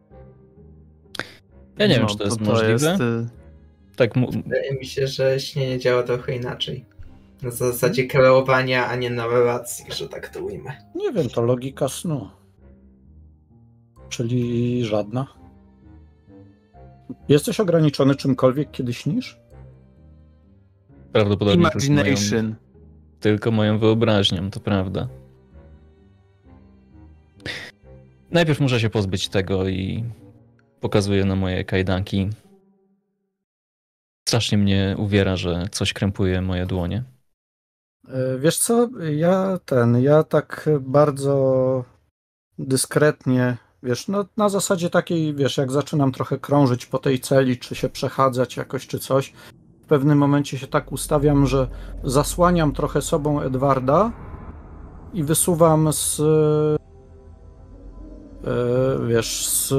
Ja nie wiem, No, czy to jest to możliwe. jest, y, Tak mu... Wydaje mi się, że śnienie działa trochę inaczej. Na zasadzie kreowania, a nie narracji, że tak to ujmę. Nie wiem, to logika snu. Czyli żadna. Jesteś ograniczony czymkolwiek, kiedy śnisz? Prawdopodobnie tylko moją, Imagination. tylko moją wyobraźnią, to prawda. Najpierw muszę się pozbyć tego i pokazuję na moje kajdanki. Strasznie mnie uwiera, że coś krępuje moje dłonie. E, Wiesz co, ja ten, ja tak bardzo dyskretnie, wiesz, no na zasadzie takiej, wiesz, jak zaczynam trochę krążyć po tej celi, czy się przechadzać jakoś, czy coś, w pewnym momencie się tak ustawiam, że zasłaniam trochę sobą Edwarda i wysuwam z, e, wiesz, z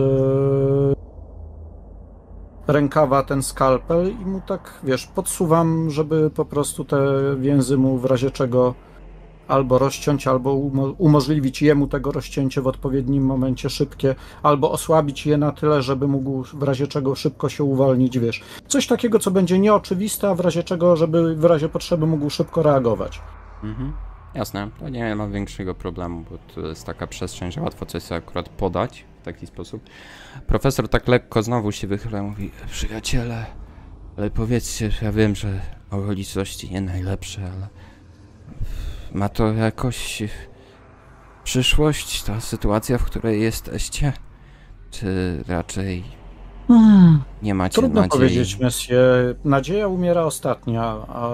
rękawa ten skalpel i mu tak, wiesz, podsuwam, żeby po prostu te więzy mu w razie czego albo rozciąć, albo umo umożliwić jemu tego rozcięcie w odpowiednim momencie szybkie, albo osłabić je na tyle, żeby mógł w razie czego szybko się uwolnić, wiesz. Coś takiego, co będzie nieoczywiste, a w razie czego, żeby w razie potrzeby mógł szybko reagować. Mhm. Jasne, to nie ma większego problemu, bo to jest taka przestrzeń, że łatwo coś sobie akurat podać w taki sposób. Profesor tak lekko znowu się wychyla i mówi: przyjaciele, ale powiedzcie, ja wiem, że okoliczności nie najlepsze, ale ma to jakoś przyszłość, ta sytuacja, w której jesteście? Czy raczej Hmm. nie macie Trudno nadziei? powiedzieć, Messie. Nadzieja umiera ostatnia, a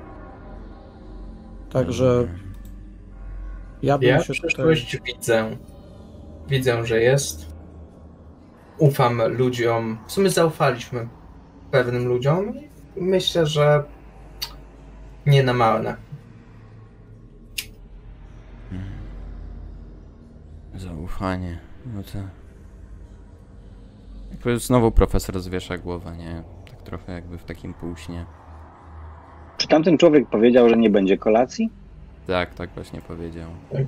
także ja bym Ja się przyszłość tutaj... widzę. Widzę, że jest. Ufam ludziom. W sumie zaufaliśmy pewnym ludziom i myślę, że nie na marne. Zaufanie, no to... Jakby znowu profesor zwiesza głowę, nie? Tak trochę jakby w takim półśnie. Czy tamten człowiek powiedział, że nie będzie kolacji? Tak, tak właśnie powiedział.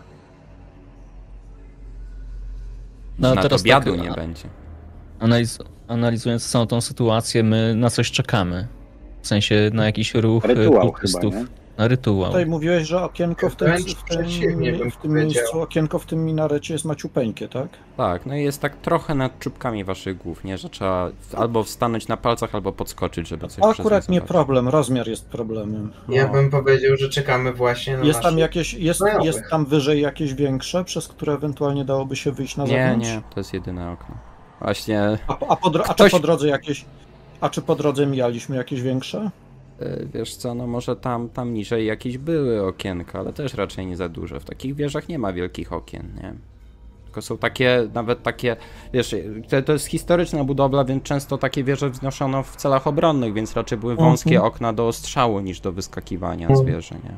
No, a Na to teraz biadu tak, nie a- będzie. Analiz analizując całą tą sytuację, my na coś czekamy. W sensie na jakiś ruch e, Rytuał chyba, kultystów. nie? Na rytuał. Tutaj mówiłeś, że okienko w tym, Wręcz w przeciwnie bym tym, w tym powiedział. miejscu, okienko w tym minarecie jest maciupeńkie, tak? Tak, no i jest tak trochę nad czubkami waszych głów, nie? Że trzeba albo wstanąć na palcach, albo podskoczyć, żeby coś To akurat przez nie nie zobaczyć. problem, rozmiar jest problemem. Ja No. bym powiedział, że czekamy właśnie na Jest tam naszych jakieś, jest, znajomych. jest tam wyżej jakieś większe, przez które ewentualnie dałoby się wyjść na Nie, zewnątrz? nie, to jest jedyne okno. Właśnie, A, po- a, po, dro- a Ktoś- czy po drodze jakieś, a czy po drodze mijaliśmy jakieś większe? y, wiesz co, no może tam, tam niżej jakieś były okienka, ale też raczej nie za duże. W takich wieżach nie ma wielkich okien, nie? Tylko są takie, nawet takie, wiesz, to, to jest historyczna budowla, więc często takie wieże wznoszono w celach obronnych, więc raczej były wąskie Mhm. okna do ostrzału niż do wyskakiwania z wieży, nie?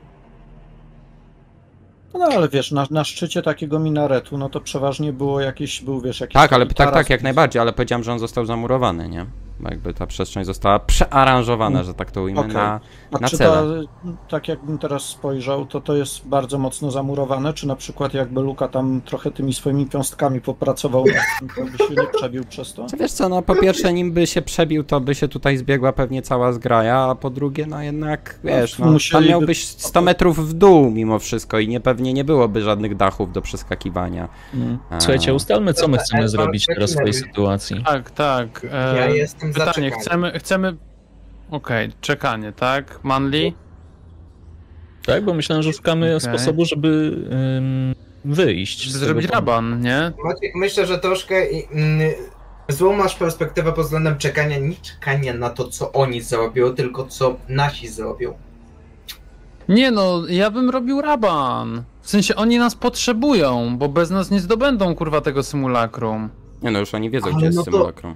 No ale wiesz, na, na szczycie takiego minaretu, no to przeważnie było jakieś, był wiesz, jakiś Tak, ale taki tak, taras, tak, jak najbardziej, ale powiedziałem, że on został zamurowany, nie? Bo jakby ta przestrzeń została przearanżowana, że tak to ujmę, Okej. na, A na czy ta, cele. tak jakbym teraz spojrzał, to to jest bardzo mocno zamurowane, czy na przykład jakby Luka tam trochę tymi swoimi piąstkami popracował, to by się nie przebił przez to? Wiesz co, no po pierwsze, nim by się przebił, to by się tutaj zbiegła pewnie cała zgraja, a po drugie, no jednak, wiesz, no, tam Musieliby- miałbyś sto metrów w dół mimo wszystko i nie, pewnie nie byłoby żadnych dachów do przeskakiwania. Mm. A, Słuchajcie, ustalmy, co my chcemy Ale- zrobić teraz w tej ale- sytuacji. Tak, tak. E, Ja jestem za pytanie, czekaniem. chcemy, chcemy... Okej, czekanie, tak? Manli? Tak, bo myślałem, że szukamy Okej. sposobu, żeby ym, wyjść. z Żeby zrobić tego- raban, nie? Maciek, myślę, że troszkę i- mm, złą masz perspektywę pod względem czekania, nie czekania na to, co oni zrobią, tylko co nasi zrobią. Nie no, ja bym robił raban. W sensie oni nas potrzebują, bo bez nas nie zdobędą kurwa tego symulakrum. Nie no, już oni wiedzą, Ale gdzie jest no to- symulakrum.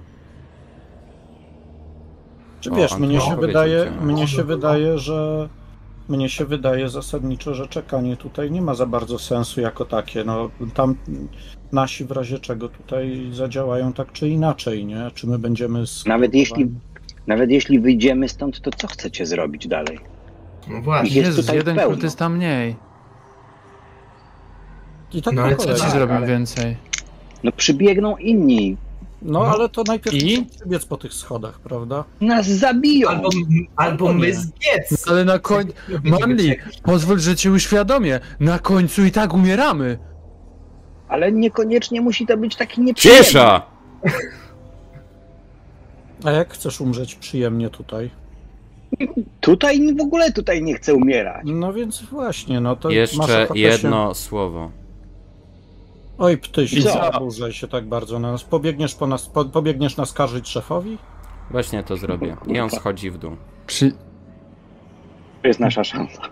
Czy O, wiesz, Anton mnie się powiedział, wydaje, gdzie ma. mnie się wydaje, że mnie się wydaje zasadniczo, że czekanie tutaj nie ma za bardzo sensu jako takie. No tam nasi w razie czego tutaj zadziałają tak czy inaczej, nie? Czy my będziemy Nawet jeśli, nawet jeśli wyjdziemy stąd, to co chcecie zrobić dalej? No właśnie. Jest Jezus, tutaj jeden pełno. kultysta mniej. I tak No po ale Co kolei. ci Tak, zrobią ale- więcej? No przybiegną inni, No No. ale to najpierw I? muszę przybiec po tych schodach, prawda? nas zabiją. Albo, albo Albo my nie. zbiec. Ale na końcu... Manli, pozwól, że cię uświadomię. Na końcu i tak umieramy. Ale niekoniecznie musi to być taki nieprzyjemny. Cisza! A jak chcesz umrzeć przyjemnie tutaj? Tutaj w ogóle tutaj nie chcę umierać. No więc właśnie, no to masz Jeszcze ochotę jedno Się... słowo. Oj, ptyś, I nie co? zaburzaj się tak bardzo na nas. Pobiegniesz, po nas, po, pobiegniesz naskarżyć szefowi? Właśnie to zrobię. I on schodzi w dół. Przy... To jest nasza szansa.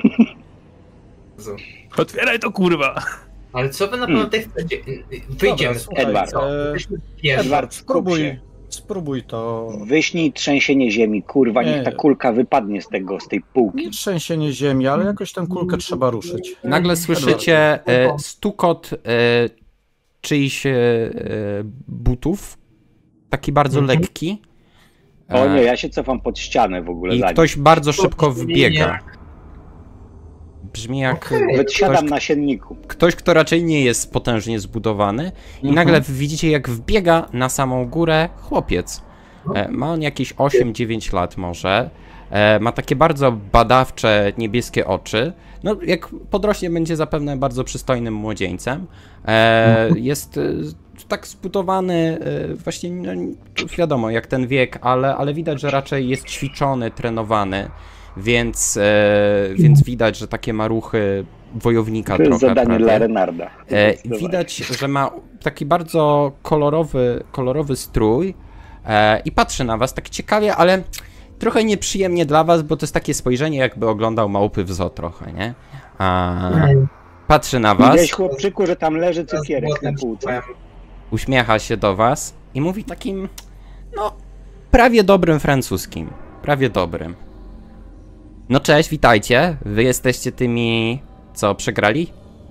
Otwieraj to kurwa. Ale co wy naprawdę chcecie? Wyjdziemy Dobra, z słuchaj, Edward. e, Jesteśmy pierwsi. Edward, skup spróbuj, się. spróbuj to. Wyśnij trzęsienie ziemi, kurwa, Nie. niech ta kulka wypadnie z tego, z tej półki. Nie trzęsienie ziemi, ale jakoś tę kulkę trzeba ruszyć. Nagle słyszycie e, stukot e, czyichś e, butów. Taki bardzo Mhm. lekki. O nie, E, ja się cofam pod ścianę w ogóle I za nim. ktoś bardzo szybko wbiega. brzmi jak Okej. ktoś, Wysiadam na sienniku. ktoś, kto raczej nie jest potężnie zbudowany i nagle widzicie, jak wbiega na samą górę chłopiec. E, ma on jakieś osiem dziewięć lat może. E, ma takie bardzo badawcze, niebieskie oczy. No, jak podrośnie, będzie zapewne bardzo przystojnym młodzieńcem. E, jest e, tak zbudowany, e, właśnie, no, wiadomo, jak ten wiek, ale, ale widać, że raczej jest ćwiczony, trenowany, więc, e, więc widać, że takie ma ruchy wojownika To jest trochę. zadanie prawie. dla Renarda. E, i widać, że ma taki bardzo kolorowy, kolorowy strój e, i patrzy na was tak ciekawie, ale trochę nieprzyjemnie dla was, bo to jest takie spojrzenie, jakby oglądał małpy w zoo trochę, nie? A, patrzy na was, Widziałeś, chłopczyku, że tam leży cukierek na półce. uśmiecha się do was i mówi takim, no, prawie dobrym francuskim. Prawie dobrym. No cześć, witajcie. Wy jesteście tymi, co przegrali?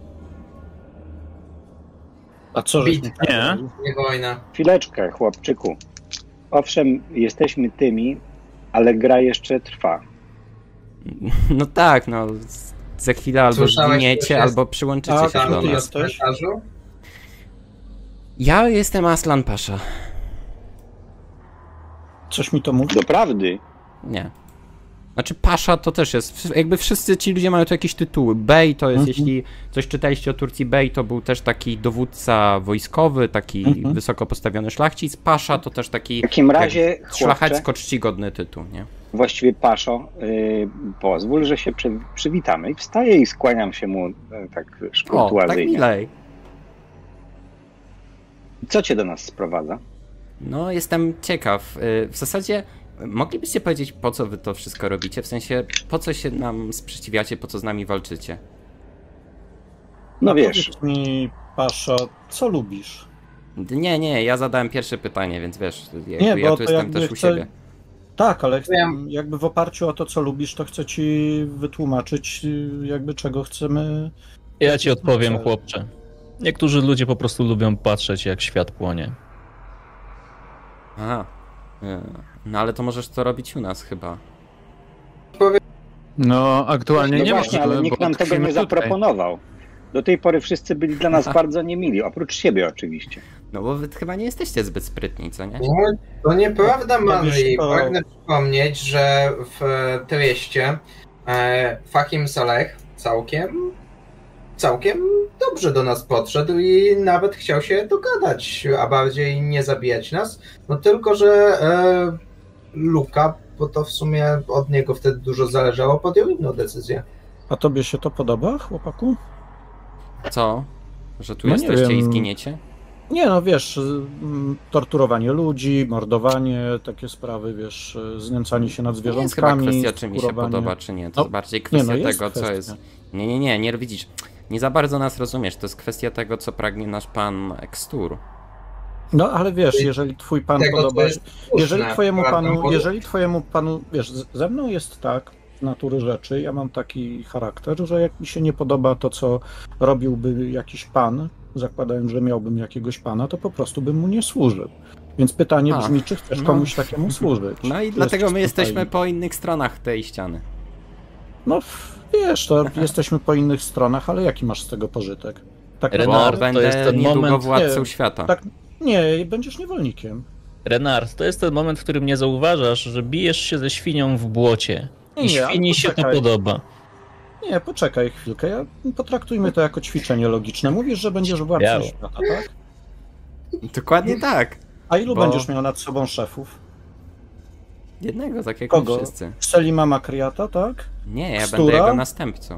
A co, że Bit. Nie. Nie wojna. Chwileczkę, chłopczyku. Owszem, jesteśmy tymi, ale gra jeszcze trwa. No tak, no. z- Za chwilę albo Słyszałeś, zginiecie, że jest- albo przyłączycie Tak, się tam do ty nas. jest. jesteś? Komentarzu? Ja jestem Aslan Pasza. Coś mi to mówi? Doprawdy, Nie. Znaczy Pasza to też jest, jakby wszyscy ci ludzie mają tu jakieś tytuły. Bey to jest, Mhm. jeśli coś czytaliście o Turcji, Bey to był też taki dowódca wojskowy, taki Mhm. wysoko postawiony szlachcic. Pasza to też taki w takim razie, chłopcze, szlachecko-czcigodny tytuł, nie? właściwie Paszo, yy, pozwól, że się przy, przywitamy. I wstaję i skłaniam się mu yy, tak O, tak szkurtuazyjnie. milej. Co cię do nas sprowadza? No, jestem ciekaw. Y, W zasadzie moglibyście powiedzieć, po co wy to wszystko robicie? W sensie, po co się nam sprzeciwiacie, po co z nami walczycie? No A wiesz, Powiedz mi, Pasza, co lubisz? Nie, nie, ja zadałem pierwsze pytanie, więc wiesz, jakby Nie, ja bo tu to jestem jakby też u chcę- siebie. Tak, ale chcę, Wiem. jakby w oparciu o to, co lubisz, to chcę ci wytłumaczyć, y, jakby czego chcemy. Ja ci odpowiem, Cel. chłopcze. Niektórzy ludzie po prostu lubią patrzeć, jak świat płonie. Aha. Y, No ale to możesz to robić u nas chyba. No, aktualnie no nie właśnie, ale możemy, nikt bo nam tego tkwimy nie tutaj. zaproponował. Do tej pory wszyscy byli dla nas bardzo niemili, oprócz siebie oczywiście. No bo wy chyba nie jesteście zbyt sprytni, co nie? No, to nieprawda, No, Manli. wiesz, to- Pragnę przypomnieć, że w Trieście e, Fahim Saleh całkiem, całkiem dobrze do nas podszedł i nawet chciał się dogadać, a bardziej nie zabijać nas. No tylko, że e, Luka, bo to w sumie od niego wtedy dużo zależało, podjął inną decyzję. A tobie się to podoba, chłopaku? Co? Że tu No nie jesteście i wiem. zginiecie? Nie no, wiesz, y, mm, torturowanie ludzi, mordowanie, takie sprawy, wiesz, y, znęcanie się nad To nie jest chyba zwierzątkami, kwestia, czy mi się kurowanie. podoba, czy nie. To No, jest bardziej Nie kwestia no, jest tego, co kwestia. jest... Nie, nie, nie, nie widzisz. Nie za bardzo nas rozumiesz. To jest kwestia tego, co pragnie nasz pan Ekstur. No ale wiesz, jeżeli twój pan Tego, podoba co jest słuszne, jeżeli twojemu prawda, panu, bo- jeżeli twojemu panu, wiesz, z- ze mną jest tak z natury rzeczy, ja mam taki charakter, że jak mi się nie podoba to, co robiłby jakiś pan, zakładając, że miałbym jakiegoś pana, to po prostu bym mu nie służył. Więc pytanie A, brzmi, czy chcesz no. komuś takiemu służyć? No i Jest dlatego my tutaj- jesteśmy po innych stronach tej ściany. No wiesz, to jesteśmy po innych stronach, ale jaki masz z tego pożytek? Tak Renard, Bo naprawdę? to będę jest ten niedługo moment- władcą Nie, świata. tak. Nie, będziesz niewolnikiem. Renard, to jest ten moment, w którym nie zauważasz, że bijesz się ze świnią w błocie. I Nie, ale świni się to poczekaj. podoba. Nie, poczekaj chwilkę, ja, potraktujmy to jako ćwiczenie logiczne. Mówisz, że będziesz władcą Biało. świata, tak? Dokładnie tak. A ilu Bo- będziesz miał nad sobą szefów? Jednego, tak jak Kogo? my wszyscy. Selima Makriata, tak? Nie, ja Kstura? będę jego następcą.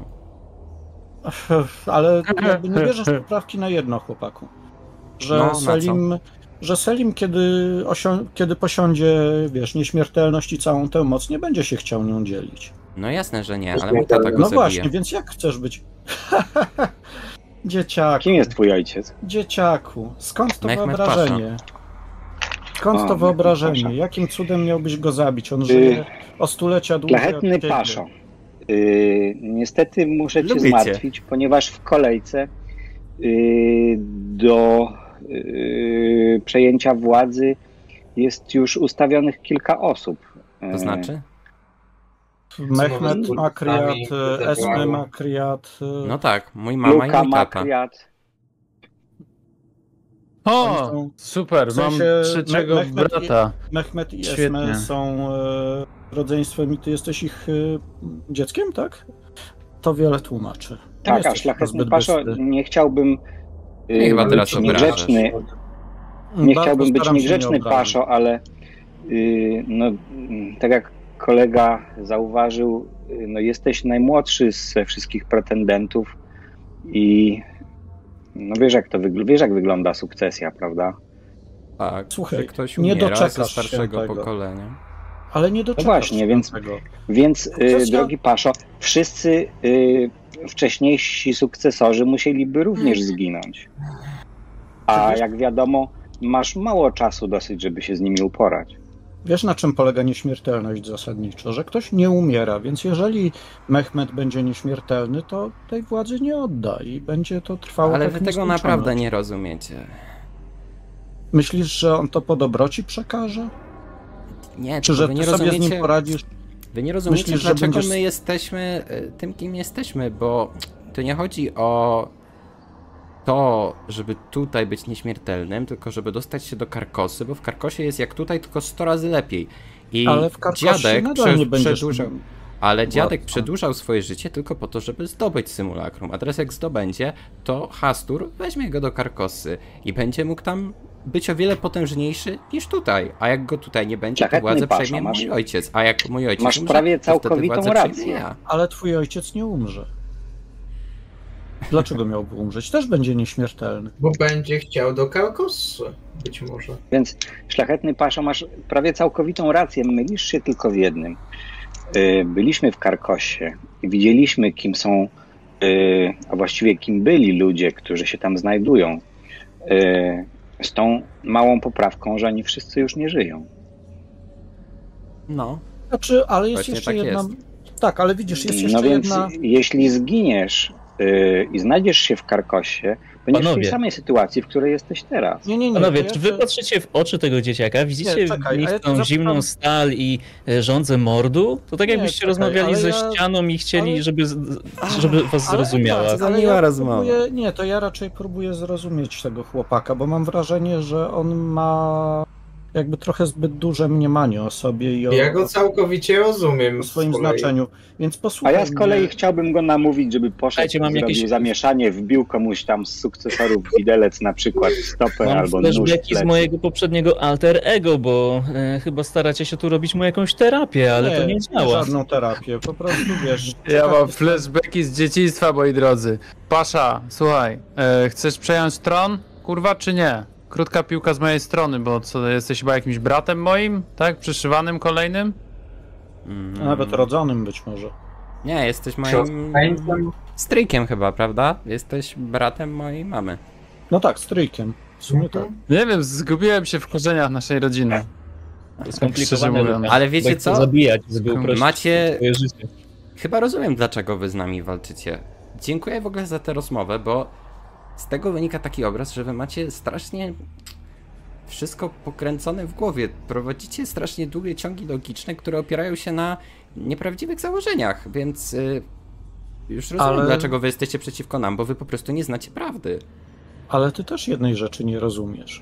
Ale jakby nie bierzesz poprawki na jedno, chłopaku. Że No, na Selim, że Selim kiedy, osią- kiedy posiądzie, wiesz, nieśmiertelność i całą tę moc, nie będzie się chciał nią dzielić. No jasne, że nie, ale mój tata go No zabije. właśnie, więc jak chcesz być? Dzieciaku, Kim jest twój ojciec? dzieciaku, skąd to Mehmet wyobrażenie? Skąd O, to Mehmet wyobrażenie? Pasza. Jakim cudem miałbyś go zabić? On żyje o stulecia dłużej od Szlachetny ciebie. Paszo. Yy, niestety muszę cię Lubię cię. zmartwić, ponieważ w kolejce yy, do yy, przejęcia władzy jest już ustawionych kilka osób. To Yy, znaczy? Mehmet Makriat, Esme Makriat. No tak, mój mama Luka i mój tata. Makriat. O, są- super, w sensie mam trzeciego Me- Mehmet i- brata. Mehmet i Świetnie. Esme są e, rodzeństwem i ty jesteś ich e, dzieckiem, tak? To wiele tłumaczy. Nie Tak, a jesteś szlachetny zbyt paszo, bystry. nie chciałbym y, Nie, chyba teraz być obrażasz. niegrzeczny, nie Bardzo chciałbym być staram się nie niegrzeczny obrażać. paszo, ale y, no, mm, tak jak kolega zauważył, y, no, jesteś najmłodszy ze wszystkich pretendentów i no, wiesz, jak to wygl- wiesz, jak wygląda sukcesja, prawda? Tak, Słuchaj, że ktoś nie umiera doczekasz ze się starszego tego. pokolenia. Ale nie doczekasz No właśnie, się więc- tego. Więc, y, Sukcesja- drogi paszo, wszyscy y, wcześniejsi sukcesorzy musieliby również zginąć. A jak wiadomo, masz mało czasu dosyć, żeby się z nimi uporać. Wiesz, na czym polega nieśmiertelność zasadniczo? Że ktoś nie umiera, więc jeżeli Mehmet będzie nieśmiertelny, to tej władzy nie odda i będzie to trwało Ale tak wy tego nieskończoność. naprawdę nie rozumiecie. Myślisz, że on to po dobroci przekaże? Nie, Czy tylko że wy ty nie sobie z nim rozumiecie, poradzisz? wy nie rozumiecie Myślisz, że dlaczego będziesz- my jesteśmy y, tym, kim jesteśmy, bo to nie chodzi o to, żeby tutaj być nieśmiertelnym, tylko żeby dostać się do Karkosy, bo w Karkosie jest jak tutaj, tylko sto razy lepiej. I Ale w Karkosie dziadek nadal prze, nie będziesz przedłużał, ale dziadek władcą. przedłużał swoje życie tylko po to, żeby zdobyć symulakrum. A teraz jak zdobędzie, to Hastur weźmie go do Karkosy i będzie mógł tam być o wiele potężniejszy niż tutaj. A jak go tutaj nie będzie, to Szlachetny władzę paszo, przejmie masz- mój ojciec. A jak mój ojciec masz umrze, prawie to wtedy całkowitą władzę rację. przejmie ja. Ale twój ojciec nie umrze. Dlaczego miałby umrzeć? Też będzie nieśmiertelny. Bo będzie chciał do Karkosy, być może. Więc szlachetny paszo, masz prawie całkowitą rację, mylisz się tylko w jednym. Y, Byliśmy w Karkosie i widzieliśmy, kim są, y, a właściwie kim byli ludzie, którzy się tam znajdują. Y, Z tą małą poprawką, że oni wszyscy już nie żyją. No, Znaczy, ale jest Właśnie jeszcze tak jedna... jest. Tak, ale widzisz, jest jeszcze No więc jedna... jeśli zginiesz y, i znajdziesz się w Karkosie, będziesz w Panowie. tej samej sytuacji, w której jesteś teraz. Nie, nie, nie. Panowie, to czy ja wy chcę- patrzycie w oczy tego dzieciaka, widzicie Nie, w czekaj, nich a ja tą zapytam- zimną stal i e, żądzę mordu? To tak Nie, jakbyście czekaj, rozmawiali ale ze ja- ścianą i chcieli, ale- żeby, z- żeby was Ale zrozumiała. tak, Za ale miła ja rozmowa. próbuję, nie, to ja raczej próbuję zrozumieć tego chłopaka, bo mam wrażenie, że on ma jakby trochę zbyt duże mniemanie o sobie i o, Ja go całkowicie rozumiem. o swoim z kolei. znaczeniu. Więc A posłuchaj ja z kolei mnie. chciałbym go namówić, żeby poszedł, Słuchajcie, mam zrobił jakieś- zamieszanie, wbił komuś tam z sukcesorów widelec na przykład w stopę Mam albo nóż w flashbacki z plecy. mojego poprzedniego alter ego, bo e, chyba staracie się tu robić mu jakąś terapię, ale to nie działa. żadną terapię, po prostu wiesz. Ja tak mam jest- flashbacki z dzieciństwa, moi drodzy. Pasza, słuchaj, e, chcesz przejąć tron? Kurwa, czy nie? Krótka piłka z mojej strony, bo co, jesteś chyba jakimś bratem moim? Tak? Przyszywanym kolejnym? mm, A nawet rodzonym być może. nie, jesteś moim Siostrzeńcem. stryjkiem chyba, prawda? Jesteś bratem mojej mamy. No tak, stryjkiem. W sumie tak. Nie wiem, zgubiłem się w korzeniach naszej rodziny. To Szczerze skomplikowane. mówiąc. Luka. Ale wiecie Bo chcę co? zabijać, żeby uprościć Macie- swoje życie. Chyba rozumiem, dlaczego wy z nami walczycie. Dziękuję w ogóle za tę rozmowę, bo z tego wynika taki obraz, że wy macie strasznie wszystko pokręcone w głowie. Prowadzicie strasznie długie ciągi logiczne, które opierają się na nieprawdziwych założeniach, więc y, już rozumiem, Ale- dlaczego wy jesteście przeciwko nam, bo wy po prostu nie znacie prawdy. Ale ty też jednej rzeczy nie rozumiesz.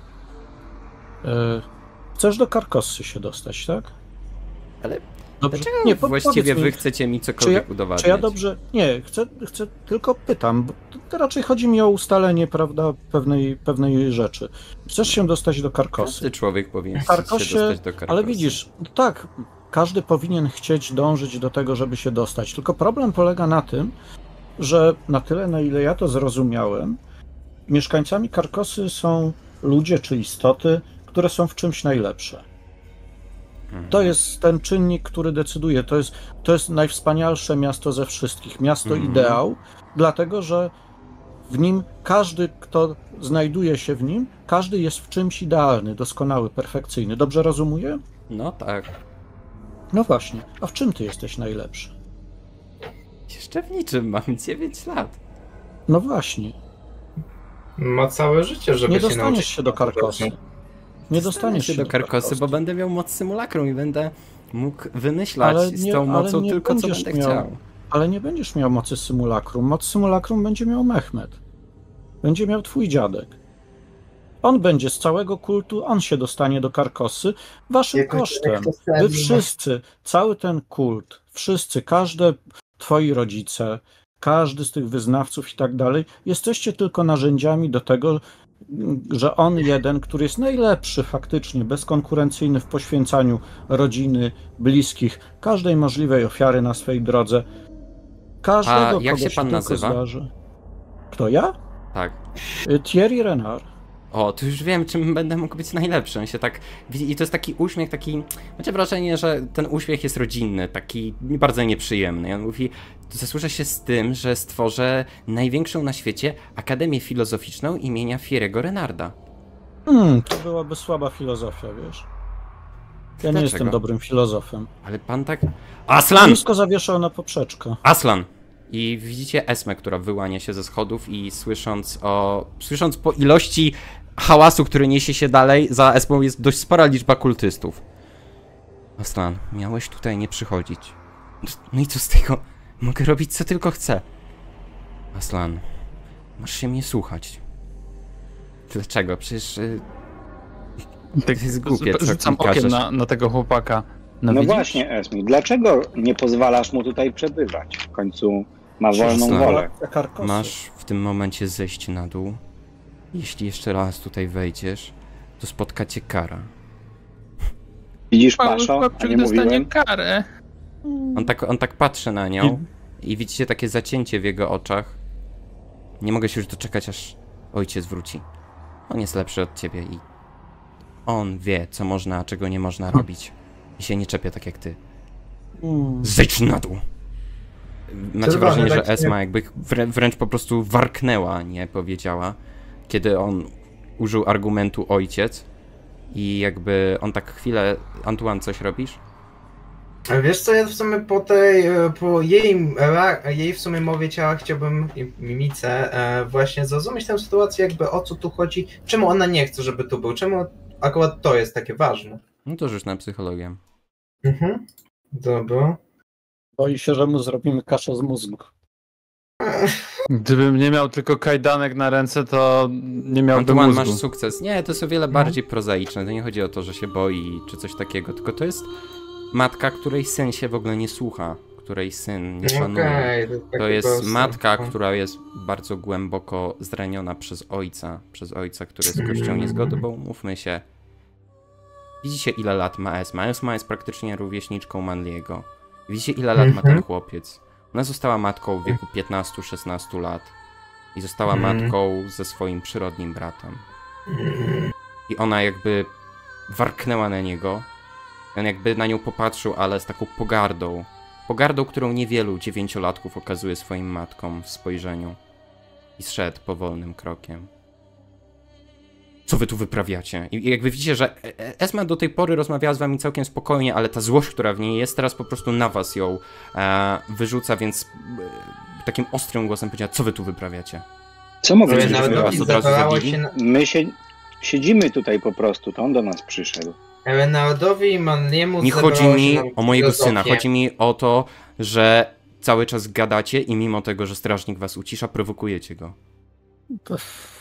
E, Chcesz do Karkosy się dostać, tak? Ale Dobrze. dlaczego Nie, po- właściwie powiedz mi, wy chcecie mi Czy ja, cokolwiek udowadniać? czy ja dobrze. Nie, chcę, chcę tylko pytam, bo to, to raczej chodzi mi o ustalenie, prawda, pewnej, pewnej rzeczy. Chcesz się dostać do Karkosy. Każdy człowiek powinien W Karkosie- się dostać do Karkosy. Ale widzisz, tak, każdy powinien chcieć dążyć do tego, żeby się dostać. Tylko problem polega na tym, że na tyle, na ile ja to zrozumiałem, mieszkańcami Karkosy są ludzie czy istoty, które są w czymś najlepsze. Mhm. To jest ten czynnik, który decyduje. To jest, to jest najwspanialsze miasto ze wszystkich. Miasto Mhm. ideał, dlatego że w nim każdy, kto znajduje się w nim, każdy jest w czymś idealny, doskonały, perfekcyjny. Dobrze rozumuję? No tak. No właśnie. A w czym ty jesteś najlepszy? Jeszcze w niczym, mam dziewięć lat. No właśnie. Ma całe życie, żeby Nie się dostaniesz nauczyć. się do Karkosy. Nie dostaniesz się do Karkosy, bo będę miał moc symulakrum i będę mógł wymyślać Ale z nie- tą mocą ale nie tylko co będziesz będę miał. chciał. Ale nie będziesz miał mocy symulakrum. Moc symulakrum będzie miał Mehmet. Będzie miał twój dziadek. On będzie z całego kultu, on się dostanie do Karkosy waszym Jakoś kosztem. tak to Wy wsadzi, wszyscy, cały ten kult, wszyscy, każde twoi rodzice, każdy z tych wyznawców i tak dalej, jesteście tylko narzędziami do tego, że on jeden, który jest najlepszy faktycznie, bezkonkurencyjny w poświęcaniu rodziny, bliskich, każdej możliwej ofiary na swej drodze, każdego, A jak kogo się pan tylko nazywa? zdarzy. Kto ja? Tak. Y, Thierry Renard. O, to już wiem, czym będę mógł być najlepszy. On się tak widzi i to jest taki uśmiech, taki... Macie wrażenie, że ten uśmiech jest rodzinny, taki bardzo nieprzyjemny. I on mówi, zasłużę się z tym, że stworzę największą na świecie Akademię Filozoficzną imienia Thierry'ego Renarda. Hmm, to byłaby słaba filozofia, wiesz? Ja nie Dlaczego? jestem dobrym filozofem. Ale pan tak... Aslan! Wszystko zawieszał na poprzeczkę. Aslan! I widzicie Esmę, która wyłania się ze schodów i słysząc o... Słysząc po ilości hałasu, który niesie się dalej, za Esmą jest dość spora liczba kultystów. Aslan, miałeś tutaj nie przychodzić. No i co z tego? Mogę robić co tylko chcę. Aslan, masz się mnie słuchać. Dlaczego? Przecież... Yy... Tak, jest głupie, co rzucam mi każesz. okiem na, na tego chłopaka. No, No widzisz? właśnie, Esmi, dlaczego nie pozwalasz mu tutaj przebywać? W końcu ma wolną Przestań. wolę. Karkosy. Masz w tym momencie zejść na dół. Jeśli jeszcze raz tutaj wejdziesz, to spotka cię kara. Widzisz, Mały Paszo? A chłopczyk nie dostanie mówiłem? karę. On tak, on tak patrzy na nią i widzicie takie zacięcie w jego oczach. Nie mogę się już doczekać, aż ojciec wróci. On jest lepszy od ciebie i on wie, co można, a czego nie można robić. I się nie czepia tak jak ty. Hmm. Zejdź na dół! Macie Czerwony, wrażenie, że tak Esma jakby wrę wręcz po prostu warknęła, nie powiedziała, kiedy on użył argumentu ojciec i jakby on tak chwilę... Antoine, coś robisz? Wiesz co, ja w sumie po tej, po jej, jej w sumie mowie ciała chciałbym, i mimice, e, właśnie zrozumieć tę sytuację, jakby o co tu chodzi, czemu ona nie chce, żeby tu był, czemu akurat to jest takie ważne. No to rzuć na psychologię. Mhm, dobra. Boi się, że mu zrobimy kaszę z mózgu. Gdybym nie miał tylko kajdanek na ręce, to nie miałbym Antoine, mózgu. masz sukces. Nie, to jest o wiele bardziej prozaiczne. To nie chodzi o to, że się boi czy coś takiego, tylko to jest matka, której syn się w ogóle nie słucha, której syn nie szanuje. Okej, to, takie To jest proste. matka, która jest bardzo głęboko zraniona przez ojca, przez ojca, który jest gością niezgody, bo umówmy się. Widzicie, ile lat ma Esma. Esma jest praktycznie rówieśniczką Manliego. Widzicie, ile lat ma ten Mhm. chłopiec. Ona została matką w wieku piętnastu szesnastu lat i została Mhm. matką ze swoim przyrodnim bratem. I ona jakby warknęła na niego. On jakby na nią popatrzył, ale z taką pogardą. Pogardą, którą niewielu dziewięciolatków okazuje swoim matkom w spojrzeniu. I zszedł powolnym krokiem. Co wy tu wyprawiacie? I jakby widzicie, że Esma do tej pory rozmawiała z wami całkiem spokojnie, ale ta złość, która w niej jest, teraz po prostu na was ją e, wyrzuca, więc e, takim ostrym głosem powiedziała, co wy tu wyprawiacie? Co mogę Ale ci nawet nawet was zrobić? od razu zdawało zabili? się, na- My się... siedzimy tutaj po prostu, to on do nas przyszedł. ale narodowi i Manliemu Nie chodzi zebrało się mi na o mojego filozofię. syna, chodzi mi o to, że cały czas gadacie i mimo tego, że strażnik was ucisza, prowokujecie go. To...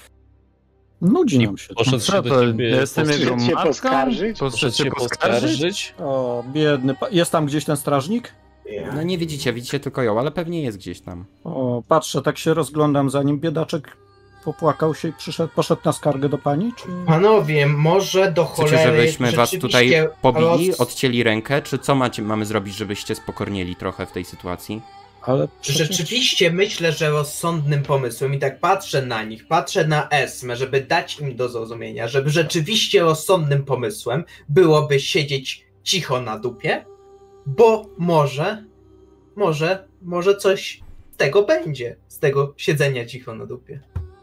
Nudzi nam się. to. Poszedł Co się to? do ciebie, Ja jestem poszedł- jego Poszedł się matką? poskarżyć? Poszedł poszedł się się poskarżyć? poskarżyć. O, biedny. pa- Jest tam gdzieś ten strażnik? No nie widzicie, widzicie tylko ją, ale pewnie jest gdzieś tam. O, patrzę, tak się rozglądam za nim. Biedaczek popłakał się i przyszedł, poszedł na skargę do pani? Czy... Panowie, może do cholery... Chcecie, żebyśmy was tutaj rzeczywiście pobili, roz- odcięli rękę, czy co macie, mamy zrobić, żebyście spokornieli trochę w tej sytuacji? Ale przecież- Rzeczywiście myślę, że rozsądnym pomysłem i tak patrzę na nich, patrzę na Esmę, żeby dać im do zrozumienia, żeby rzeczywiście rozsądnym pomysłem byłoby siedzieć cicho na dupie, bo może, może, może coś z tego będzie, z tego siedzenia cicho na dupie.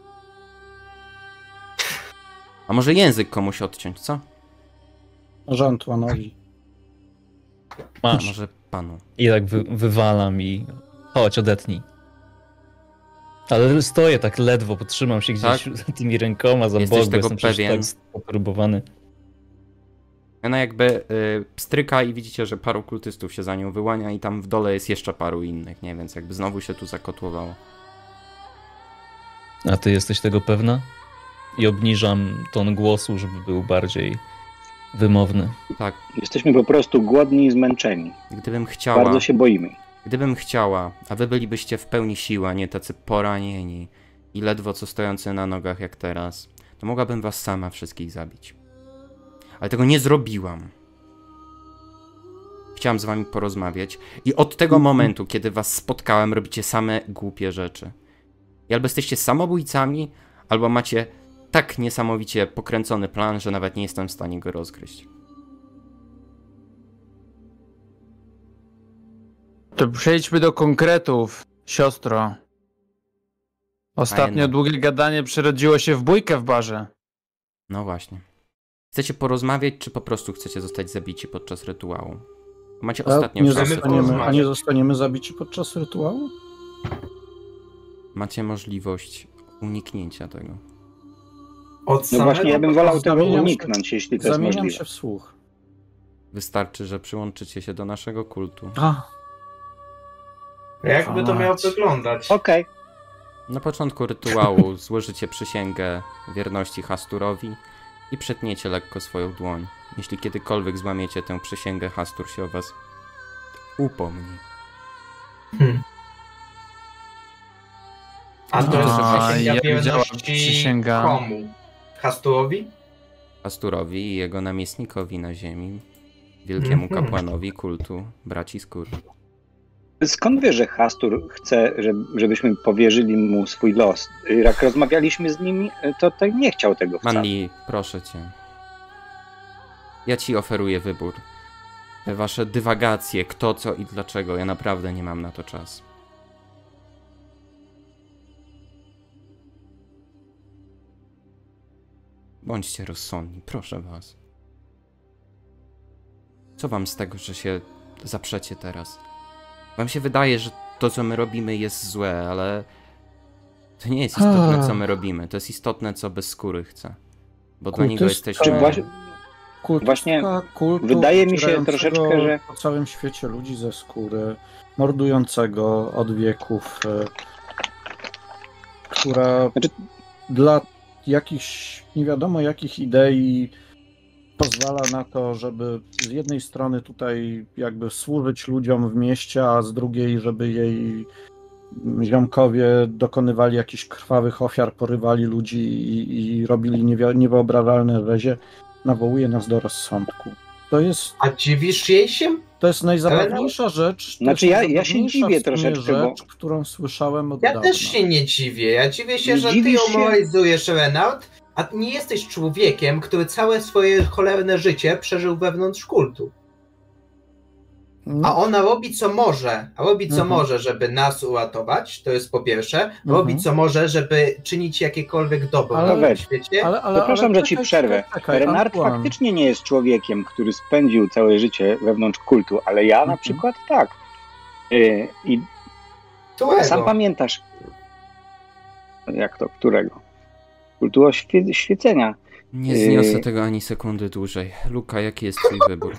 A może język komuś odciąć, co? Może Antoinowi. A Masz. może panu. I tak wy, wywalam i chodź, odetnij. Ale stoję tak ledwo, potrzymam się gdzieś tymi rękoma za Jesteś bok, bo tego jestem przecież pewien? tak poturbowany. Ona jakby y, pstryka i widzicie, że paru kultystów się za nią wyłania i tam w dole jest jeszcze paru innych, nie? Więc jakby znowu się tu zakotłowało. A ty jesteś tego pewna? I obniżam ton głosu, żeby był bardziej wymowny. Tak, Jesteśmy po prostu głodni i zmęczeni. gdybym chciała, Bardzo się boimy. gdybym chciała, a wy bylibyście w pełni siły, a nie tacy poranieni i ledwo co stojący na nogach jak teraz, to mogłabym was sama wszystkich zabić. Ale tego nie zrobiłam. Chciałam z wami porozmawiać i od tego momentu, kiedy was spotkałem, robicie same głupie rzeczy. I albo jesteście samobójcami, albo macie tak niesamowicie pokręcony plan, że nawet nie jestem w stanie go rozgryźć. To przejdźmy do konkretów, siostro. Ostatnio Fajne. długie gadanie przerodziło się w bójkę w barze. No właśnie. Chcecie porozmawiać, czy po prostu chcecie zostać zabici podczas rytuału? Macie A ostatnio nie, szansę. zostaniemy, a porozmawiać. nie zostaniemy zabici podczas rytuału? Macie możliwość uniknięcia tego. Od No samego właśnie, ja bym wolał tego Zamieniam się- uniknąć, jeśli to jest Zamieniam możliwe. się w słuch. Wystarczy, że przyłączycie się do naszego kultu. A, Jakby to miało Ać. wyglądać? Okej. Na początku rytuału złożycie przysięgę wierności Hasturowi i przetniecie lekko swoją dłoń. Jeśli kiedykolwiek złamiecie tę przysięgę, Hastur się o was upomni. Hmm. A to jest A, przysięga jak działa wierności przysięga? komu? Hasturowi? Hasturowi i jego namiestnikowi na ziemi, wielkiemu Mhm. kapłanowi kultu braci skór. Skąd wiesz, że Hastur chce, żeby, żebyśmy powierzyli mu swój los? Jak rozmawialiśmy z nimi, to, to nie chciał tego wcale. Manli, proszę cię. Ja ci oferuję wybór. Te wasze dywagacje, kto, co i dlaczego, ja naprawdę nie mam na to czas. Bądźcie rozsądni, proszę was. Co wam z tego, że się zaprzecie teraz? Wam się wydaje, że to, co my robimy, jest złe, ale to nie jest istotne, co my robimy. To jest istotne, co bez skóry chce. Bo dla niego Kultystka- jesteśmy... Czy właśnie- kultystka Właśnie kultu wydaje mi się wcierającego troszeczkę, że- po całym świecie ludzi ze skóry, mordującego od wieków, e, która Znaczy- dla jakichś nie wiadomo jakich idei pozwala na to, żeby z jednej strony tutaj jakby służyć ludziom w mieście, a z drugiej, żeby jej ziomkowie dokonywali jakichś krwawych ofiar, porywali ludzi i, i robili niewi- niewyobrażalne rzezie, nawołuje nas do rozsądku. To jest, A dziwisz jej się? to jest najzabawniejsza rzecz. To Znaczy, jest ja- ja się najzabawniejsza dziwię w sumie troszeczkę, bo- rzecz, którą słyszałem od Ja dawna. też się nie dziwię. Ja dziwię się, Nie że ty dziwisz ją się? moralizujesz, Renaud, a nie jesteś człowiekiem, który całe swoje cholerne życie przeżył wewnątrz kultu. No, A ona robi co może, a robi co Mhm. może, żeby nas uratować, to jest po pierwsze, Mhm. robi co może, żeby czynić jakiekolwiek dobro Ale- na weź. świecie. ale, ale, Przepraszam, ale że ci czekaj, przerwę. czekaj, czekaj, Renard Antoine. faktycznie nie jest człowiekiem, który spędził całe życie wewnątrz kultu, ale ja na Mhm. przykład tak. Yy, I Którego? sam pamiętasz, jak to, którego? Kultu oświe- świecenia. Nie zniosę Yy. tego ani sekundy dłużej. Luka, jaki jest twój wybór?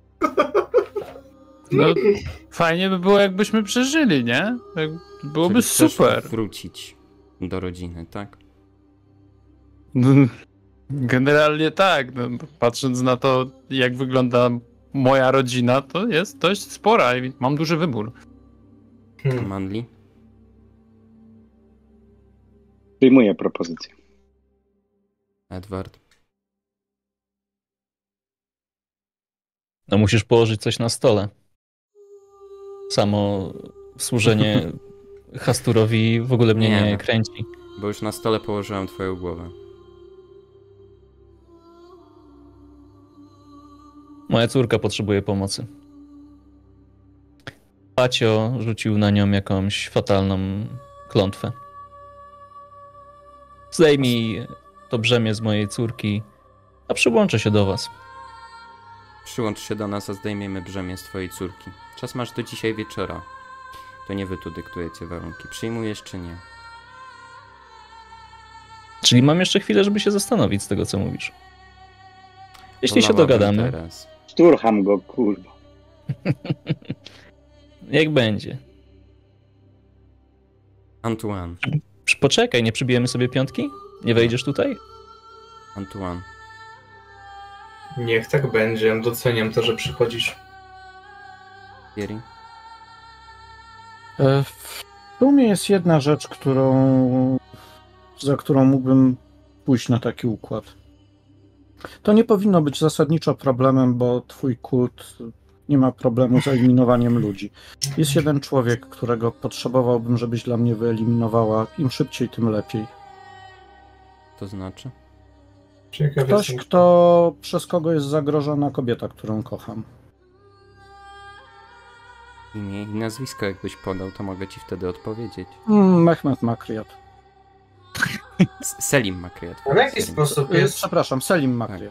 No, fajnie by było, jakbyśmy przeżyli, nie? Tak byłoby Czyli chcesz super. wrócić do rodziny, tak? No, generalnie tak. No, patrząc na to, jak wygląda moja rodzina, to jest dość spora i mam duży wybór. Hmm. Manli? Przyjmuję propozycję. Edward? No musisz położyć coś na stole. Samo służenie Hasturowi w ogóle mnie Nie. nie kręci. Bo już na stole położyłem twoją głowę. Moja córka potrzebuje pomocy. Pacio rzucił na nią jakąś fatalną klątwę. Zdejmij to brzemię z mojej córki, a przyłączę się do was. Przyłącz się do nas, a zdejmiemy brzemię z twojej córki. Czas masz do dzisiaj wieczora. To nie wy tu dyktujecie warunki. Przyjmujesz czy nie? Czyli mam jeszcze chwilę, żeby się zastanowić z tego, co mówisz. Jeśli się Wolałabym dogadamy. Teraz. Sturcham go, kurwa. Jak będzie. Antoine, Przy- Poczekaj, nie przybijemy sobie piątki? Nie wejdziesz tutaj? Antoine. Niech tak będzie. Doceniam to, że przychodzisz. Thierry? E, W sumie jest jedna rzecz, którą, za którą mógłbym pójść na taki układ. To nie powinno być zasadniczo problemem, bo twój kult nie ma problemu z eliminowaniem ludzi. Jest jeden człowiek, którego potrzebowałbym, żebyś dla mnie wyeliminowała. Im szybciej, tym lepiej. To znaczy? Ciekawe, Ktoś, co- kto przez kogo jest zagrożona kobieta, którą kocham. Imię i nazwisko jakbyś podał, to mogę ci wtedy odpowiedzieć. Mm, Mehmet Makriat. S- Selim Makriat. A w jaki Selim. sposób E, jest... Przepraszam, Selim Makriat.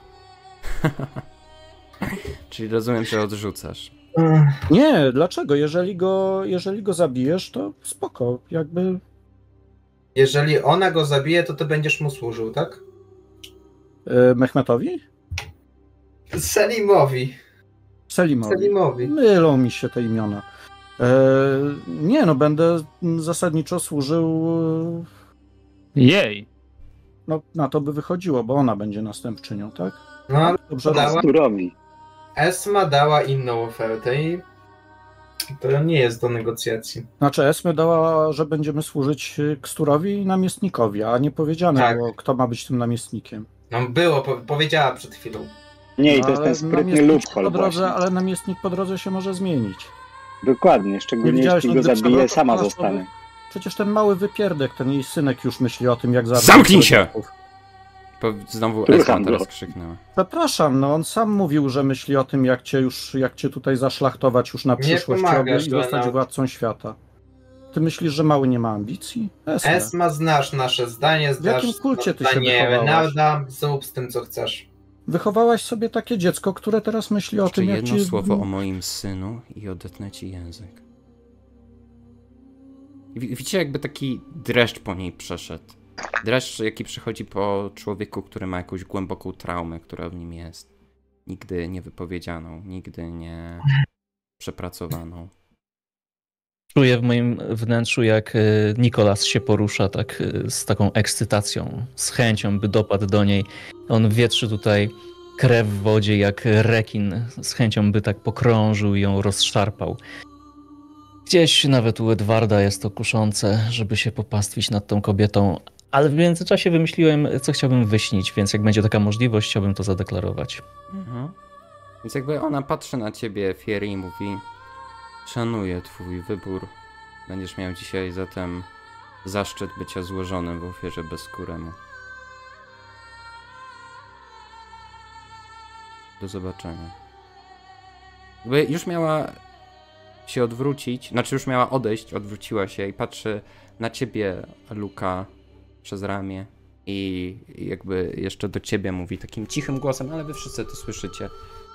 Czyli rozumiem, że odrzucasz. Ech, Nie, dlaczego? Jeżeli go, jeżeli go zabijesz, to spoko. Jakby Jeżeli ona go zabije, to ty będziesz mu służył, tak? e, Mehmetowi? Selimowi. Selimowi. Selimowi. Mylą mi się te imiona. E, nie, no będę zasadniczo służył. e, Jej. No, na to by wychodziło, bo ona będzie następczynią, tak? No, ale Dobrze, Dała- Sturowi. Esma dała inną ofertę i to nie jest do negocjacji. Znaczy, Esmy dała, że będziemy służyć Ksturowi i namiestnikowi, a nie powiedziane Tak. było, kto ma być tym namiestnikiem. No było, po- powiedziała przed chwilą. Nie, i No, to jest ale ten sprytny namiestnik loophole po drodze, właśnie. ale namiestnik po drodze się może zmienić. Dokładnie, Nie szczególnie widziałeś jeśli go nigdy zabije, przewrotów sama klasowych? zostanie. Przecież ten mały wypierdek, ten jej synek już myśli o tym, jak zabić. Zamknij się! rodziców. Po, znowu Turham Esma go. teraz krzyknęła. Przepraszam, no on sam mówił, że myśli o tym, jak cię już, jak cię tutaj zaszlachtować już na Nie przyszłość pomagasz, i zostać Leonard. władcą świata. Ty myślisz, że mały nie ma ambicji? Esme. Esma, znasz nasze zdanie, znasz jakim kulcie ty się zdanie wychowałaś? Renalda, zrób z tym, co chcesz. Wychowałaś sobie takie dziecko, które teraz myśli o Jeszcze tym, jak jedno ci... słowo o moim synu i odetnę ci język. Wi- Widzicie, jakby taki dreszcz po niej przeszedł. Dreszcz, jaki przychodzi po człowieku, który ma jakąś głęboką traumę, która w nim jest. Nigdy nie wypowiedzianą, nigdy nie przepracowaną. Czuję w moim wnętrzu, jak y, Nikolas się porusza tak y, z taką ekscytacją, z chęcią, by dopadł do niej. On wietrzy tutaj krew w wodzie jak rekin, z chęcią, by tak pokrążył i ją rozszarpał. Gdzieś nawet u Edwarda jest to kuszące, żeby się popastwić nad tą kobietą, ale w międzyczasie wymyśliłem, co chciałbym wyśnić, więc jak będzie taka możliwość, chciałbym to zadeklarować. Mhm. Więc jakby ona patrzy na ciebie, Fieri, i mówi: szanuję twój wybór. Będziesz miał dzisiaj zatem zaszczyt bycia złożonym w ofierze bezskóremu. Do zobaczenia. Jakby już miała się odwrócić, znaczy już miała odejść, odwróciła się i patrzy na ciebie, Luka, przez ramię i jakby jeszcze do ciebie mówi takim cichym głosem, ale wy wszyscy to słyszycie.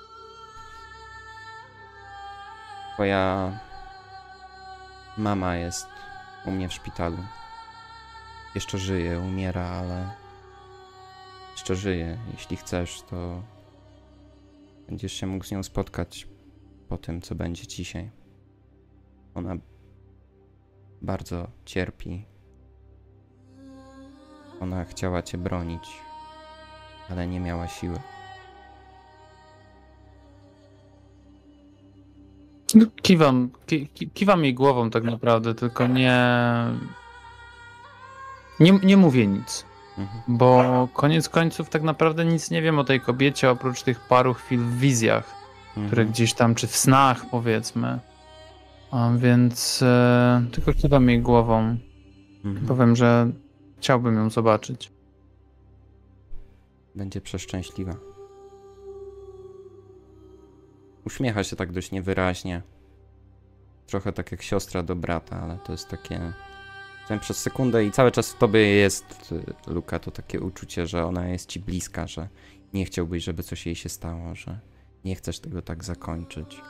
Twoja mama jest u mnie w szpitalu. Jeszcze żyje, umiera, ale jeszcze żyje. Jeśli chcesz, to będziesz się mógł z nią spotkać po tym, co będzie dzisiaj. Ona bardzo cierpi. Ona chciała cię bronić, ale nie miała siły. Kiwam, ki, ki- kiwam jej głową tak naprawdę, tylko nie, nie... Nie mówię nic, Mhm. bo koniec końców tak naprawdę nic nie wiem o tej kobiecie, oprócz tych paru chwil w wizjach, które Mhm. gdzieś tam, czy w snach powiedzmy. A więc e, tylko kiwam jej głową. Mhm. Powiem, że chciałbym ją zobaczyć. Będzie przeszczęśliwa. Uśmiecha się tak dość niewyraźnie. Trochę tak jak siostra do brata, ale to jest takie... Ten przez sekundę i cały czas w tobie jest, Luka, to takie uczucie, że ona jest ci bliska, że nie chciałbyś, żeby coś jej się stało, że nie chcesz tego tak zakończyć.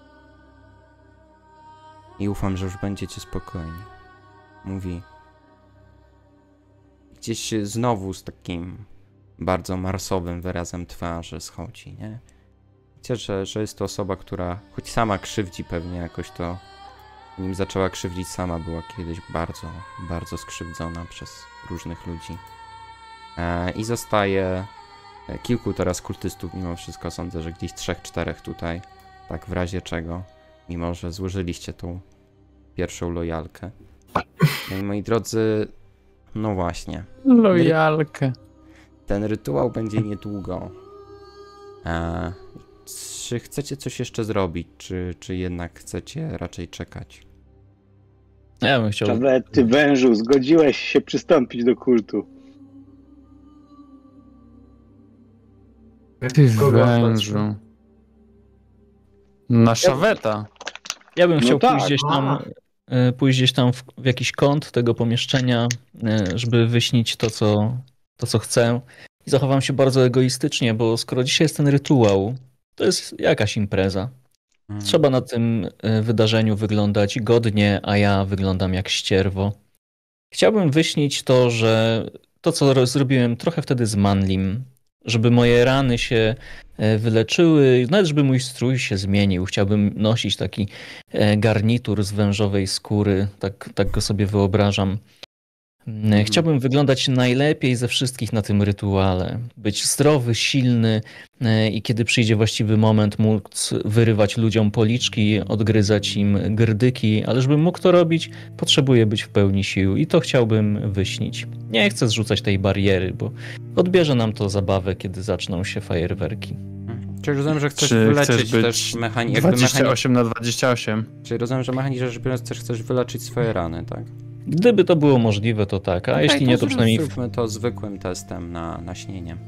I ufam, że już będziecie spokojni. Mówi. Gdzieś znowu z takim bardzo marsowym wyrazem twarzy schodzi, nie? Wiecie, że, że jest to osoba, która choć sama krzywdzi pewnie jakoś, to nim zaczęła krzywdzić, sama była kiedyś bardzo, bardzo skrzywdzona przez różnych ludzi. E, I zostaje kilku teraz kultystów, mimo wszystko sądzę, że gdzieś trzech, czterech tutaj, tak w razie czego, mimo że złożyliście tą pierwszą lojalkę. No i moi drodzy, no właśnie. Lojalkę. Ten rytuał będzie niedługo. E, czy chcecie coś jeszcze zrobić, czy, czy jednak chcecie raczej czekać? Ja bym chciał... Ale ty, wężu, zgodziłeś się przystąpić do kultu. Ty Kogo wężu. Na szaweta. Ja bym No chciał tak, pójść gdzieś tam, a. e, pójść gdzieś tam w, w jakiś kąt tego pomieszczenia, e, żeby wyśnić to co, to, co chcę. I zachowam się bardzo egoistycznie, bo skoro dzisiaj jest ten rytuał, to jest jakaś impreza. Hmm. Trzeba na tym e, wydarzeniu wyglądać godnie, a ja wyglądam jak ścierwo. Chciałbym wyśnić to, że to, co ro- zrobiłem trochę wtedy z Manlim, żeby moje rany się e, wyleczyły, nawet żeby mój strój się zmienił. Chciałbym nosić taki e, garnitur z wężowej skóry, tak, tak go sobie wyobrażam. E, Chciałbym wyglądać najlepiej ze wszystkich na tym rytuale. Być zdrowy, silny e, i kiedy przyjdzie właściwy moment, móc wyrywać ludziom policzki, odgryzać im grdyki, ale żebym mógł to robić, potrzebuję być w pełni sił i to chciałbym wyśnić. Nie chcę zrzucać tej bariery, bo odbierze nam to zabawę, kiedy zaczną się fajerwerki. Czyli rozumiem, że chcesz Czy wyleczyć chcesz być też mechani- jakby dwadzieścia mechani- osiem na dwadzieścia osiem. Czyli rozumiem, że mechanicznie rzecz biorąc też chcesz wyleczyć swoje rany, tak? Gdyby to było możliwe, to tak, a Okej, jeśli nie, to zrób- przynajmniej... Zróbmy to zwykłym testem na, na śnienie.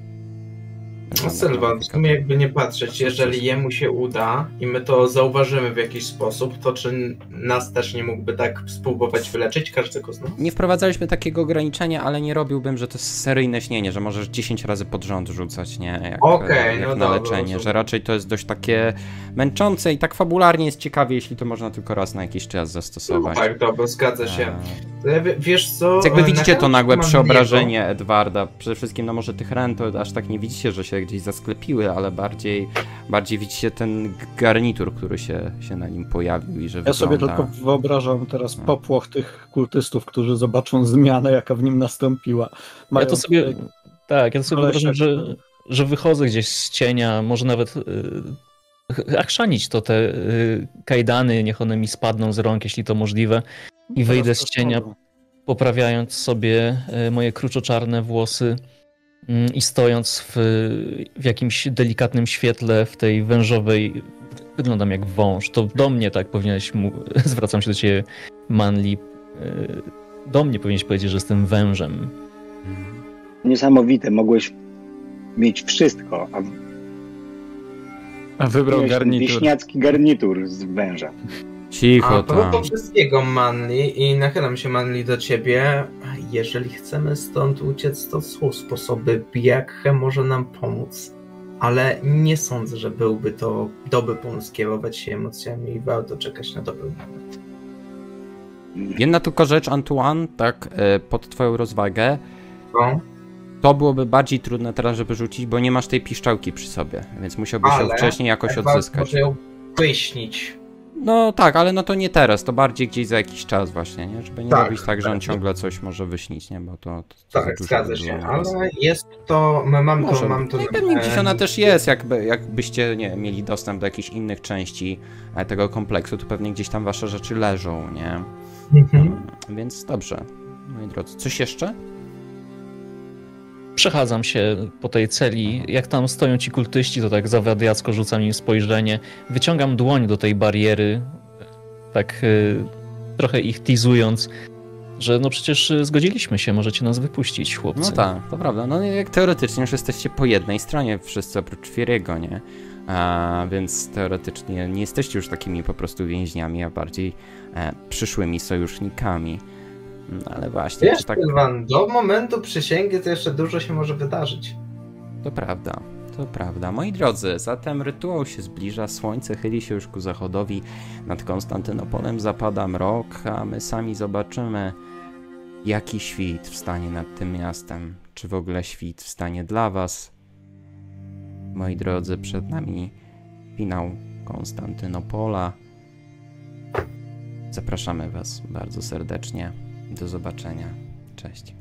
No Sylwan, w sumie jakby nie patrzeć, jeżeli jemu się uda i my to zauważymy w jakiś sposób, to czy nas też nie mógłby tak spróbować wyleczyć każdego z nas? Nie wprowadzaliśmy takiego ograniczenia, ale nie robiłbym, że to jest seryjne śnienie, że możesz dziesięć razy pod rząd rzucać, nie? Jak, Okej, jak no na dobra, leczenie, rozumiem. że raczej to jest dość takie męczące i tak fabularnie jest ciekawie, jeśli to można tylko raz na jakiś czas No zastosować. tak, dobra, zgadza się. Eee, W- Wiesz co? Więc jakby e, widzicie na to nagłe mam przeobrażenie Edwarda, przede wszystkim no może tych ran to aż tak nie widzicie, że się gdzieś zasklepiły, ale bardziej, bardziej widzicie ten garnitur, który się, się na nim pojawił i że Ja sobie wygląda... tylko wyobrażam teraz No. popłoch tych kultystów, którzy zobaczą zmianę, jaka w nim nastąpiła. Ja Mają to sobie... tutaj- Tak, ja to sobie Kolesia, wyobrażam, że, że wychodzę gdzieś z cienia, może nawet yy, achrzanić to te yy, kajdany, niech one mi spadną z rąk, jeśli to możliwe, i wyjdę teraz z też cienia, mogą. poprawiając sobie yy, moje kruczoczarne włosy yy, i stojąc w, w jakimś delikatnym świetle w tej wężowej, wyglądam jak wąż, to do mnie tak powinieneś, mu, zwracam się do ciebie, Manli, yy, do mnie powinieneś powiedzieć, że jestem wężem. Niesamowite, mogłeś mieć wszystko, a A wybrał miałeś ten garnitur. wieśniacki garnitur z węża. Cicho A tam. propos wszystkiego, Manli, i nachylam się, Manli, do ciebie. Jeżeli chcemy stąd uciec, to są sposoby, jak może nam pomóc. Ale nie sądzę, że byłby to dobry pomysł kierować się emocjami i warto czekać na dobry moment. Jedna tylko rzecz, Antoine, tak e, pod twoją rozwagę, No, to byłoby bardziej trudne teraz, żeby rzucić, bo nie masz tej piszczałki przy sobie, więc musiałbyś ją Ale wcześniej jakoś Edward odzyskać. może ją wyśnić. No tak, ale no to nie teraz, to bardziej gdzieś za jakiś czas właśnie, nie? Żeby nie Tak, robić tak, że on tak. ciągle coś może wyśnić, nie? Bo to, to, to za Tak, dużo zgadza by się, było na was. ale jest to, mam Może. to, mam to... No i pewnie gdzieś ona też jest, jakby, jakbyście nie mieli dostęp do jakichś innych części e, tego kompleksu, to pewnie gdzieś tam wasze rzeczy leżą, nie? Mhm. Więc dobrze, moi drodzy. Coś jeszcze? Przechadzam się po tej celi. Jak tam stoją ci kultyści, to tak zawadiacko rzucam im spojrzenie. Wyciągam dłoń do tej bariery, tak y, trochę ich teasując, że no przecież y, zgodziliśmy się, możecie nas wypuścić, chłopcy. No tak, to prawda. No jak teoretycznie już jesteście po jednej stronie wszyscy oprócz Fieriego, nie? A, więc teoretycznie nie jesteście już takimi po prostu więźniami, a bardziej e, przyszłymi sojusznikami. No ale właśnie, Wiesz, czy tak... Sylwan, do momentu przysięgi to jeszcze dużo się może wydarzyć. To prawda, to prawda. Moi drodzy, zatem rytuał się zbliża, słońce chyli się już ku zachodowi, nad Konstantynopolem zapada mrok, a my sami zobaczymy, jaki świt wstanie nad tym miastem. czy w ogóle świt wstanie dla was. Moi drodzy, przed nami finał Konstantynopola. Zapraszamy was bardzo serdecznie. Do zobaczenia. Cześć.